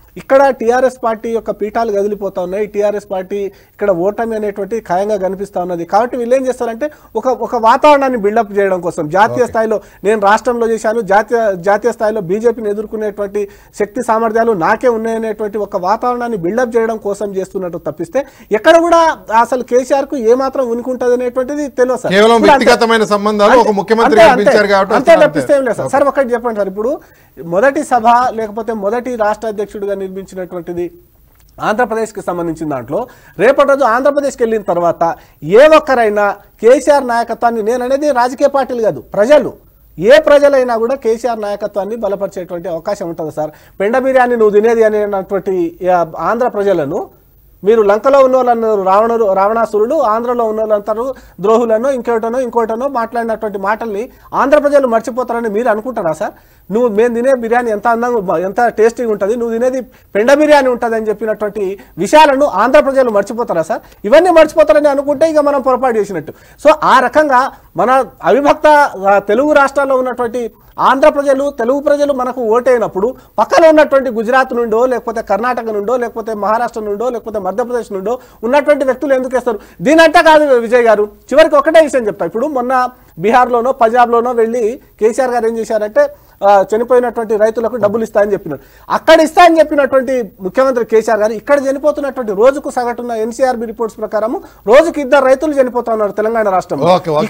ఇక్కడ టీఆర్ఎస్ పార్టీ యొక్క పీఠాలు కదిలిపోతా ఉన్నాయి. టీఆర్ఎస్ పార్టీ ఇక్కడ ఓటమి అనేటువంటి ఖాయంగా కనిపిస్తా ఉన్నది. కాబట్టి వీళ్ళు ఏం చేస్తారంటే ఒక వాతావరణాన్ని బిల్డప్ చేయడం కోసం జాతీయ స్థాయిలో నేను రాష్ట్రంలో చేశాను, జాతీయ స్థాయిలో బీజేపీని ఎదుర్కొనేటువంటి శక్తి సామర్థ్యాలు నాకే ఉన్నాయనేటువంటి ఒక వాతావరణాన్ని బిల్డప్ చేయడం కోసం చేస్తున్నట్టు తప్పిస్తే ఎక్కడ కూడా అసలు కేసీఆర్ కు ఏమాత్రం ఉనికుంటది అనేటువంటిది తెలియదు సార్. కేవలం వ్యక్తిగతమైన సంబంధాలు ఒక ముఖ్యమంత్రి అంతే తప్పిస్తే ఏం లేదు సార్. ఒకటి చెప్పండి సార్, ఇప్పుడు మొదటి సభ లేకపోతే మొదటి రాష్ట్ర అధ్యక్షుడిగా నిర్మించినటువంటిది ఆంధ్రప్రదేశ్కి సంబంధించిన దాంట్లో రేపటి రోజు ఆంధ్రప్రదేశ్కి వెళ్ళిన తర్వాత ఏ ఒక్కరైనా కేసీఆర్ నాయకత్వాన్ని, నేను అనేది రాజకీయ పార్టీలు కాదు, ప్రజలు, ఏ ప్రజలైనా కూడా కేసీఆర్ నాయకత్వాన్ని బలపరిచేటువంటి అవకాశం ఉంటుంది సార్. పెండ బిర్యానీ నువ్వు తినేది అనేటువంటి ఆంధ్ర ప్రజలను మీరు లంకలో ఉన్న వాళ్ళన్నారు రావణాసురుడు, ఆంధ్రలో ఉన్న వాళ్ళంటారు ద్రోహులను, ఇంకోటనో మాట్లాడినటువంటి మాటల్ని ఆంధ్ర ప్రజలు మర్చిపోతారని మీరు అనుకుంటారా సార్? మేము తినే బిర్యానీ ఎంత అందంగా ఎంత టేస్టీగా ఉంటుంది, నువ్వు తినేది పెండ బిర్యానీ ఉంటుంది అని చెప్పినటువంటి విషయాలను ఆంధ్ర ప్రజలు మర్చిపోతారా సార్? ఇవన్నీ మర్చిపోతారని అనుకుంటే ఇక మనం పొరపాటు చేసినట్టు. సో ఆ రకంగా మన అవిభక్త తెలుగు రాష్ట్రాల్లో ఉన్నటువంటి ఆంధ్ర ప్రజలు, తెలుగు ప్రజలు మనకు ఓటైనప్పుడు పక్కన ఉన్నటువంటి గుజరాత్ నుండో లేకపోతే కర్ణాటక నుండో లేకపోతే మహారాష్ట్ర నుండో లేకపోతే మధ్యప్రదేశ్ నుండో ఉన్నటువంటి వ్యక్తులు ఎందుకు వేస్తారు? దీనంటే కాదు విజయ్ గారు, చివరికి ఒకటే విషయం చెప్తా. ఇప్పుడు మొన్న బీహార్లోనో పంజాబ్లోనో వెళ్ళి కేసీఆర్ గారు ఏం చేశారంటే చనిపోయినటువంటి రైతులకు డబ్బులు ఇస్తాయని చెప్పినారు. అక్కడ ఇస్తాయని చెప్పినటువంటి ముఖ్యమంత్రి కేసీఆర్ గారు ఇక్కడ చనిపోతున్నటువంటి రోజుకు సగటున ఎన్సీఆర్బీ రిపోర్ట్స్ ప్రకారం రోజుకి 2 రైతులు చనిపోతున్నారు తెలంగాణ రాష్ట్రంలో.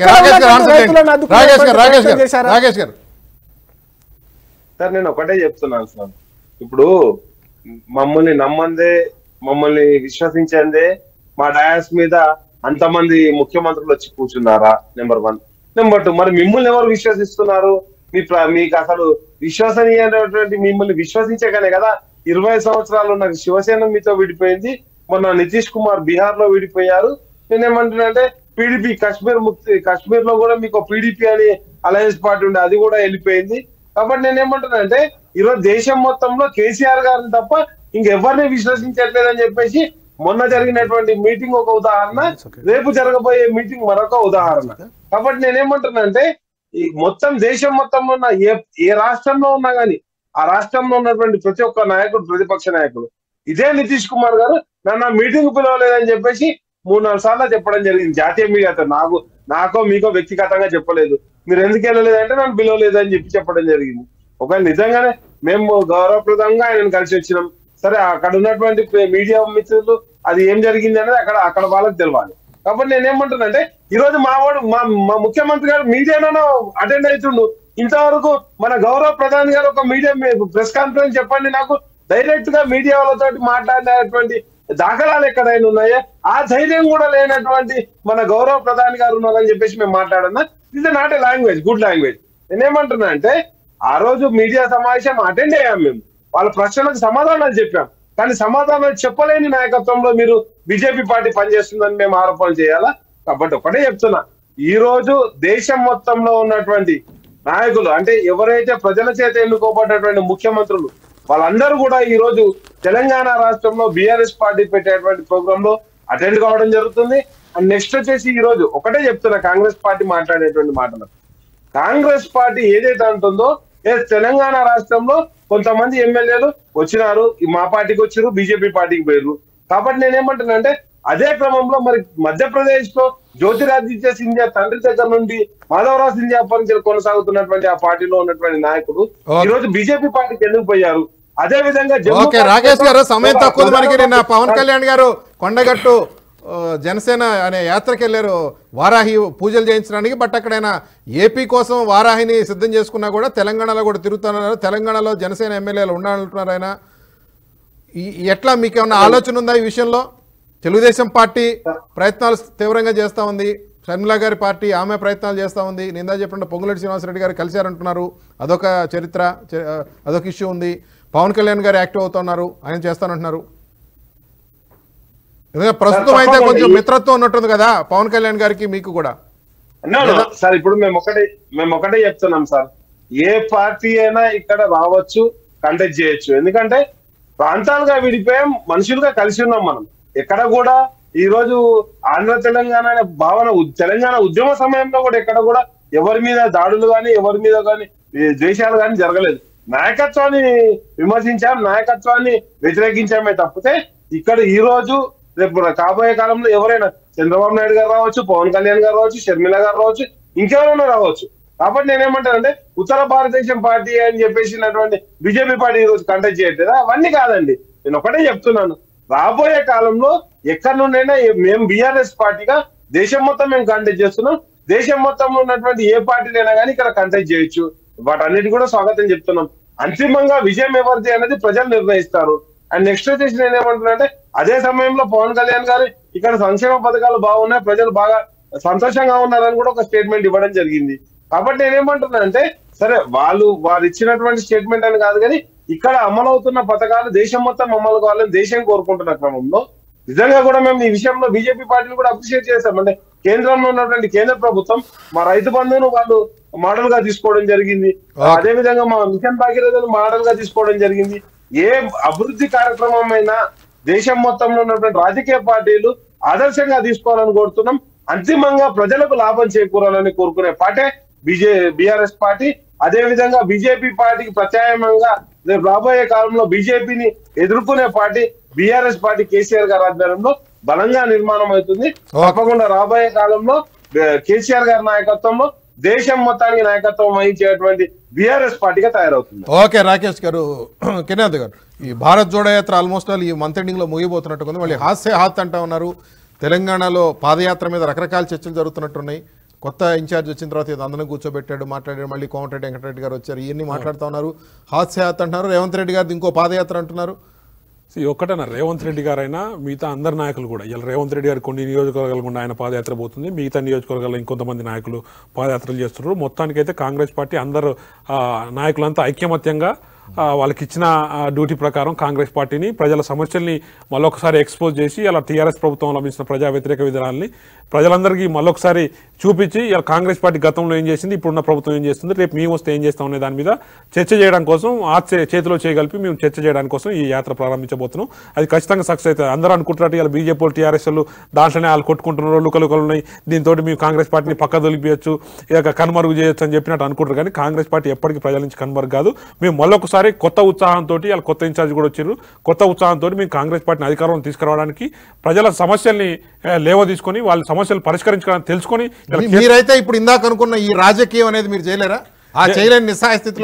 సార్ నేను ఒకటే చెప్తున్నాను సార్, ఇప్పుడు మమ్మల్ని నమ్మందే, మమ్మల్ని విశ్వసించందే మా డయాస్ మీద అంతమంది ముఖ్యమంత్రులు వచ్చి కూర్చున్నారా? నెంబర్ 1. నెంబర్ 2, మరి మిమ్మల్ని ఎవరు విశ్వసిస్తున్నారు? మీకు అసలు విశ్వసనీయమైనటువంటి మిమ్మల్ని విశ్వసించగానే కదా 20 సంవత్సరాలు ఉన్న శివసేన మీతో విడిపోయింది. మొన్న నితీష్ కుమార్ బీహార్ లో విడిపోయారు. నేనేమంటున్నానంటే పీడీపీ కాశ్మీర్ లో కూడా మీకు పీడీపీ అని అలయన్స్ పార్టీ ఉండే, అది కూడా వెళ్ళిపోయింది. కాబట్టి నేనేమంటున్నానంటే ఈరోజు దేశం మొత్తంలో కేసీఆర్ గారిని తప్ప ఇంకెవరిని విశ్వసించట్లేదని చెప్పేసి మొన్న జరిగినటువంటి మీటింగ్ ఒక ఉదాహరణ, రేపు జరగబోయే మీటింగ్ మరొక ఉదాహరణ. కాబట్టి నేనేమంటున్నానంటే ఈ మొత్తం దేశం మొత్తంలో ఉన్న ఏ రాష్ట్రంలో ఉన్నా గానీ ఆ రాష్ట్రంలో ఉన్నటువంటి ప్రతి ఒక్క నాయకుడు, ప్రతిపక్ష నాయకుడు ఇదే నితీష్ కుమార్ గారు నన్ను మీటింగ్ పిలవలేదని చెప్పేసి 3-4 సార్లు చెప్పడం జరిగింది జాతీయ మీడియాతో. నాకో మీకో వ్యక్తిగతంగా చెప్పలేదు. మీరు ఎందుకు వెళ్ళలేదంటే నన్ను పిలవలేదని చెప్పడం జరిగింది. ఒకవేళ నిజంగానే మేము గౌరవప్రదంగా ఆయనను కలిసి వచ్చినాం, సరే అక్కడ ఉన్నటువంటి మీడియా మిత్రులు అది ఏం జరిగింది అనేది అక్కడ వాళ్ళకి తెలవాలి. కాబట్టి నేనేమంటున్నానంటే ఈరోజు మా ముఖ్యమంత్రి గారు మీడియాలో అటెండ్ అవుతుండు. ఇంతవరకు మన గౌరవ ప్రధాని గారు ఒక మీడియా ప్రెస్ కాన్ఫరెన్స్ చెప్పండి నాకు, డైరెక్ట్ గా మీడియా వాళ్ళతో మాట్లాడినటువంటి దాఖలాలు ఎక్కడైనా ఉన్నాయా? ఆ ధైర్యం కూడా లేనటువంటి మన గౌరవ ప్రధాని గారు ఉన్నారని చెప్పేసి మేము మాట్లాడన్నా. ఇది not a language, good language. నేనేమంటున్నా అంటే ఆ రోజు మీడియా సమావేశం అటెండ్ అయ్యాం, మేము వాళ్ళ ప్రశ్నలకు సమాధానాలు చెప్పాం. కానీ సమాధానాలు చెప్పలేని నాయకత్వంలో మీరు బీజేపీ పార్టీ పనిచేస్తుందని మేము ఆరోపణలు చేయాలా? కాబట్టి ఒకటే చెప్తున్నా, ఈ రోజు దేశం మొత్తంలో ఉన్నటువంటి నాయకులు అంటే ఎవరైతే ప్రజల చేత ఎన్నుకోబడ్డటువంటి ముఖ్యమంత్రులు వాళ్ళందరూ కూడా ఈ రోజు తెలంగాణ రాష్ట్రంలో బీఆర్ఎస్ పార్టీ పెట్టేటువంటి ప్రోగ్రామ్ లో అటెండ్ కావడం జరుగుతుంది. అండ్ నెక్స్ట్ వచ్చేసి ఈ రోజు ఒకటే చెప్తున్నా, కాంగ్రెస్ పార్టీ మాట్లాడేటువంటి మాటలు, కాంగ్రెస్ పార్టీ ఏదైతే అంటుందో తెలంగాణ రాష్ట్రంలో కొంతమంది ఎమ్మెల్యేలు వచ్చినారు, మా పార్టీకి వచ్చారు, బీజేపీ పార్టీకి పోయారు. కాబట్టి నేనేమంటున్నా అంటే అదే క్రమంలో మరి మధ్యప్రదేశ్ లో జ్యోతిరాదిత్య సింధియా తండ్రి దగ్గర నుండి మాధవరావు సింధియా పరిచయం కొనసాగుతున్నటువంటి ఆ పార్టీలో ఉన్నటువంటి నాయకుడు ఈ రోజు బీజేపీ పార్టీకి ఎందుకు పోయారు? అదే విధంగా రాకేష్ గారు సమయం తక్కువ మనకి. నిన్న పవన్ కళ్యాణ్ గారు కొండగట్టు జనసేన అనే యాత్రకి వెళ్ళారు వారాహి పూజలు చేయించడానికి. బట్ అక్కడైనా ఏపీ కోసం వారాహిని సిద్ధం చేసుకున్నా కూడా తెలంగాణలో కూడా తిరుగుతున్నారు. తెలంగాణలో జనసేన ఎమ్మెల్యేలు ఉండాలంటున్నారు ఆయన. ఎట్లా మీకు ఏమన్నా ఆలోచన ఉందా ఈ విషయంలో? తెలుగుదేశం పార్టీ ప్రయత్నాలు తీవ్రంగా చేస్తూ ఉంది, షర్మిలా గారి పార్టీ ఆమె ప్రయత్నాలు చేస్తూ ఉంది. నిందా చెప్పిన పొంగులేటి శ్రీనివాసరెడ్డి గారు కలిశారంటున్నారు, అదొక చరిత్ర, అదొక ఇష్యూ ఉంది. పవన్ కళ్యాణ్ గారు యాక్టివ్ అవుతున్నారు, ఆయన చేస్తానంటున్నారు. ప్రస్తుతం అయితే కొంచెం మిత్రత్వం ఉన్నట్టుంది కదా పవన్ కళ్యాణ్ గారికి మీకు కూడా. సార్ ఇప్పుడు మేము ఒకటే చెప్తున్నాం సార్, ఏ పార్టీ అయినా ఇక్కడ రావచ్చు, కంటెక్ట్ చేయొచ్చు. ఎందుకంటే ప్రాంతాలుగా విడిపోయాం, మనుషులుగా కలిసి ఉన్నాం మనం. ఎక్కడ కూడా ఈ రోజు ఆంధ్ర తెలంగాణ అనే భావన తెలంగాణ ఉద్యమ సమయంలో కూడా ఎక్కడ కూడా ఎవరి మీద దాడులు కానీ ఎవరి మీద కానీ ద్వేషాలు కానీ జరగలేదు. నాయకత్వాన్ని విమర్శించాం, నాయకత్వాన్ని వ్యతిరేకించామే తప్పితే ఇక్కడ ఈ రోజు రేపు కాబోయే కాలంలో ఎవరైనా చంద్రబాబు నాయుడు గారు రావచ్చు, పవన్ కళ్యాణ్ గారు రావచ్చు, షర్మిల గారు రావచ్చు, ఇంకెవరైనా రావచ్చు. కాబట్టి నేనేమంటానంటే ఉత్తర భారతదేశం పార్టీ అని చెప్పేసినటువంటి బీజేపీ పార్టీ ఈ రోజు కంటెస్ట్ చేయట్లేదా? అవన్నీ కాదండి. నేను ఒకటే చెప్తున్నాను, రాబోయే కాలంలో ఎక్కడి నుండైనా మేము బీఆర్ఎస్ పార్టీగా దేశం మొత్తం మేము కంటెస్ట్ చేస్తున్నాం. దేశం మొత్తంలో ఉన్నటువంటి ఏ పార్టీలైనా కానీ ఇక్కడ కంటెస్ట్ చేయొచ్చు. వాటన్నిటి కూడా స్వాగతం చెప్తున్నాం. అంతిమంగా విజయం ఎవరిది అనేది ప్రజలు నిర్ణయిస్తారు. అండ్ నెక్స్ట్ వచ్చేసి నేనేమంటున్నా అంటే అదే సమయంలో పవన్ కళ్యాణ్ గారు ఇక్కడ సంక్షేమ పథకాలు బాగున్నాయి, ప్రజలు బాగా సంతోషంగా ఉన్నారని కూడా ఒక స్టేట్మెంట్ ఇవ్వడం జరిగింది. కాబట్టి నేనేమంటున్నా అంటే సరే వారు ఇచ్చినటువంటి స్టేట్మెంట్ అని కాదు, కానీ ఇక్కడ అమలవుతున్న పథకాలు దేశం మొత్తం అమలు కావాలని దేశం కోరుకుంటున్న క్రమంలో నిజంగా కూడా మేము ఈ విషయంలో బీజేపీ పార్టీని కూడా అప్రిషియేట్ చేస్తాం. అంటే కేంద్రంలో ఉన్నటువంటి కేంద్ర ప్రభుత్వం మా రైతు బంధువును వాళ్ళు మోడల్ గా తీసుకోవడం జరిగింది. అదే విధంగా మా మిషన్ భాగీరథను మోడల్ గా తీసుకోవడం జరిగింది. ఏ అభివృద్ధి కార్యక్రమం అయినా దేశం మొత్తంలో ఉన్నటువంటి రాజకీయ పార్టీలు ఆదర్శంగా తీసుకోవాలని కోరుతున్నాం. అంతిమంగా ప్రజలకు లాభం చేకూరాలని కోరుకునే పార్టీ బీఆర్ఎస్ పార్టీ. అదే విధంగా బీజేపీ పార్టీకి ప్రత్యామ్నాయంగా రేపు రాబోయే కాలంలో బీజేపీని ఎదుర్కొనే పార్టీ బీఆర్ఎస్ పార్టీ కేసీఆర్ గారి ఆధ్వర్యంలో బలంగా నిర్మాణం అవుతుంది. తప్పకుండా రాబోయే కాలంలో కేసీఆర్ గారి నాయకత్వంలో దేశం మొత్తానికి నాయకత్వం వహించేటువంటి బీఆర్ఎస్ పార్టీగా తయారవుతుంది. ఓకే రాకేష్ గారు, కిరణ్ గారు, ఈ భారత్ జోడో యాత్ర ఆల్మోస్ట్ ఈ మంత్ ఎండింగ్ లో ముగిపోతున్నట్టు మళ్ళీ హాత్ అంటా ఉన్నారు. తెలంగాణలో పాదయాత్ర మీద రకరకాల చర్చలు జరుగుతున్నట్టున్నాయి. కొత్త ఇన్ఛార్జ్ వచ్చిన తర్వాత అందరం కూర్చోబెట్టాడు, మాట్లాడాడు. మళ్ళీ కోమటిరెడ్డి వెంకటరెడ్డి గారు వచ్చారు, ఇవన్నీ మాట్లాడుతూ ఉన్నారు. హాత్ అంటున్నారు. రేవంత్ రెడ్డి గారిది ఇంకో పాదయాత్ర అంటున్నారు. ఒక్కటన్నా రేవంత్ రెడ్డి గారైనా మిగతా అందరు నాయకులు కూడా ఇలా రేవంత్ రెడ్డి గారు కొన్ని నియోజకవర్గాలు కూడా ఆయన పాదయాత్ర పోతుంది, మిగతా నియోజకవర్గాల్లో ఇంకొంతమంది నాయకులు పాదయాత్రలు చేస్తున్నారు. మొత్తానికైతే కాంగ్రెస్ పార్టీ అందరు నాయకులంతా ఐక్యమత్యంగా వాళ్ళకి ఇచ్చిన డ్యూటీ ప్రకారం కాంగ్రెస్ పార్టీని ప్రజల సమస్యల్ని మళ్ళొకసారి ఎక్స్పోజ్ చేసి ఇలా టీఆర్ఎస్ ప్రభుత్వం లభించిన ప్రజా వ్యతిరేక విధానాలని ప్రజలందరికీ మళ్ళొకసారి చూపించి ఇలా కాంగ్రెస్ పార్టీ గతంలో ఏం చేసింది, ఇప్పుడున్న ప్రభుత్వం ఏం చేస్తుంది, రేపు మేము వస్తే ఏం చేస్తాం అనే దాని మీద చర్చ చేయడం కోసం చేతిలో చేయగలిపి మేము చర్చ చేయడానికి కోసం ఈ యాత్ర ప్రారంభించబోతున్నాం. అది ఖచ్చితంగా సక్సెస్ అవుతుంది. అందరూ అనుకుంటున్నట్టు ఇలా బీజేపీ వాళ్ళు టీఆర్ఎస్ వాళ్ళు దాంట్లోనే వాళ్ళు కొట్టుకుంటున్నారు, లుకలుకలు ఉన్నాయి, దీంతో మేము కాంగ్రెస్ పార్టీని పక్క తొలిపియచ్చు, ఇక కనుమరుగు చేయొచ్చు అని చెప్పినట్టు అనుకుంటారు. కానీ కాంగ్రెస్ పార్టీ ఎప్పటికీ ప్రజల నుంచి కనుమరుగు కాదు. మేము మళ్ళొకసారి కొత్త ఉత్సాహంతో ఇలా కొత్త ఇన్ఛార్జ్ కూడా వచ్చారు, కొత్త ఉత్సాహంతో మేము కాంగ్రెస్ పార్టీని అధికారంలో తీసుకురావడానికి ప్రజల సమస్యల్ని లేవదీసుకొని వాళ్ళ సమస్యలు పరిష్కరించుకోవడానికి తెలుసుకొని. మీరైతే ఇప్పుడు ఇందాక అనుకున్న ఈ రాజకీయం అనేది మీరు చేయలేరా? ఆ చేయలేని నిస్సహాయ స్థితిలో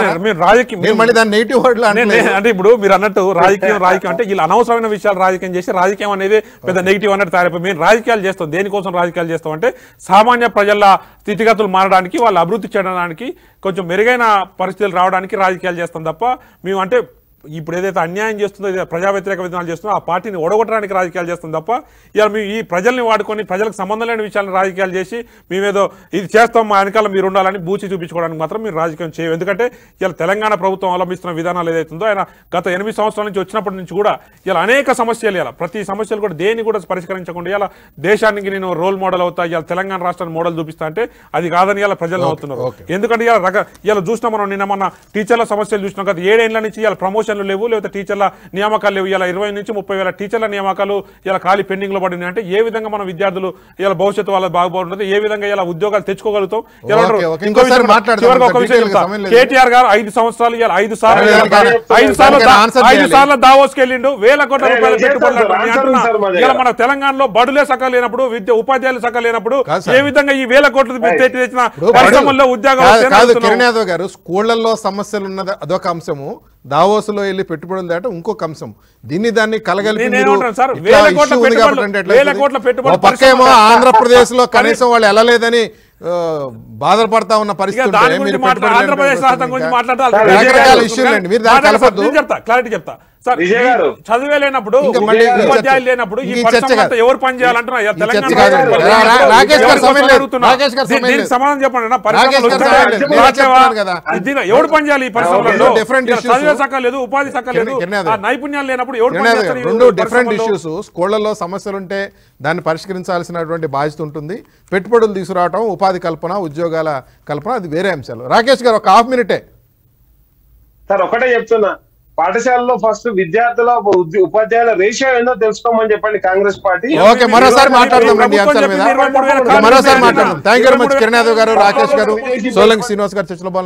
అంటే ఇప్పుడు మీరు అన్నట్టు రాజకీయం అంటే వీళ్ళు అనవసరమైన విషయాలు రాజకీయం చేసి రాజకీయం అనేది పెద్ద నెగిటివ్ అన్నట్టు తయారైపోయి మేము రాజకీయాలు చేస్తాం. దేనికోసం రాజకీయాలు చేస్తాం అంటే సామాన్య ప్రజల స్థితిగతులు మారడానికి, వాళ్ళు అభివృద్ధి చేయడానికి, కొంచెం మెరుగైన పరిస్థితులు రావడానికి రాజకీయాలు చేస్తాం తప్ప మేము అంటే ఇప్పుడు ఏదైతే అన్యాయం చేస్తుందో, ప్రజా వ్యతిరేక విధానాలు చేస్తుందో ఆ పార్టీని ఓడగొట్టడానికి రాజకీయాలు చేస్తాం తప్ప ఇలా మేము ఈ ప్రజల్ని వాడుకొని ప్రజలకు సంబంధం లేని విషయాలను రాజకీయాలు చేసి మేమేదో ఇది చేస్తాం మా వెనకాల మీరు ఉండాలని బూచి చూపించుకోవడానికి మాత్రం మీరు రాజకీయం చేయం. ఎందుకంటే ఇలా తెలంగాణ ప్రభుత్వం అవలంబిస్తున్న విధానాలు ఏదైతుందో ఆయన గత 8 సంవత్సరాల నుంచి వచ్చినప్పటి నుంచి కూడా ఇలా అనేక సమస్యలు, ఇలా ప్రతి సమస్యలు కూడా దేన్ని కూడా పరిష్కరించకుండా ఇలా దేశానికి నేను రోల్ మోడల్ అవుతా, ఇలా తెలంగాణ రాష్ట్రాన్ని మోడల్ చూపిస్తా అంటే అది కాదని ఇలా ప్రజలు అవుతున్నారు. ఎందుకంటే ఇలా చూసినా మనం నిన్న మన టీచర్ల సమస్యలు చూసినాం. గత 7 ఏళ్ల నుంచి ఇలా ప్రమోషన్ లేవు, లేకపోతే టీచర్ల నియామకాలు లేవు. ఇలా 20 నుంచి 30,000 టీచర్ల నియామకాలు ఇలా ఖాళీ పెండింగ్ లో పడినాయి. అంటే ఏ విధంగా మన విద్యార్థులు ఇలా భవిష్యత్తు వాళ్ళ బాగుపడుతుంది, ఏ విధంగా ఇలా ఉద్యోగాలు తెచ్చుకోగలుగుతాం. కేటీఆర్ గారు 5 సంవత్సరాలు ఇలా 5 సార్లు దావోస్కి వెళ్ళిండు, వేల కోట్ల రూపాయల పెట్టుబడులు. ఇలా మన తెలంగాణలో బడులే సకాలు లేనప్పుడు, ఉపాధ్యాయులు సకాలు లేనప్పుడు ఏ విధంగా ఈ వేల కోట్లు తెచ్చిన పరిశ్రమల్లో ఉద్యోగాలు గారు స్కూళ్లలో సమస్యలు ఉన్నది అదొక అంశము, దావోసులో వెళ్ళి పెట్టుబడులు దాట ఇంకొక అంశం. దాన్ని కలగలిపి పక్కేమో ఆంధ్రప్రదేశ్ లో కనీసం వాళ్ళు వెళ్ళలేదని బాధపడతా ఉన్న పరిస్థితి క్లారిటీ చెప్తా. చదివే లేనప్పుడు ఉపాధ్యాయులు లేనప్పుడు ఈ ఎవరు పని చేయాలంటున్నా సమాధానం చెప్పండి. ఎవరు పని చేయాలి ఈ పరిశ్రమలో? చదివే సక్క లేదు, ఉపాధి సక్క లేదు, నైపుణ్యాలు లేనప్పుడు ఎవరు పని చేస్తారు? 2 డిఫరెంట్ ఇష్యూస్. స్కూళ్లలో సమస్యలుంటే దాన్ని పరిష్కరించాల్సినటువంటి బాధ్యత ఉంటుంది. పెట్టుబడులు తీసుకురావటం, ఉపాధి కల్పన, ఉద్యోగాల కల్పన అది వేరే అంశాలు. రాకేష్ గారు ఒక హాఫ్ మినిటే సార్. ఒకటే చెప్తున్నా, పాఠశాలలో ఫస్ట్ విద్యార్థుల ఉపాధ్యాయుల రేషియో ఏందో తెలుసుకోమని చెప్పండి కాంగ్రెస్ పార్టీ. ఓకే, మరోసారి మాట్లాడదాం ఈ అంశాల మీద, మరోసారి మాట్లాడదాం. Thank you very much Kiran Yadav గారు, రాకేష్ గారు, సోలంకి శ్రీనివాస్ గారు చర్చలో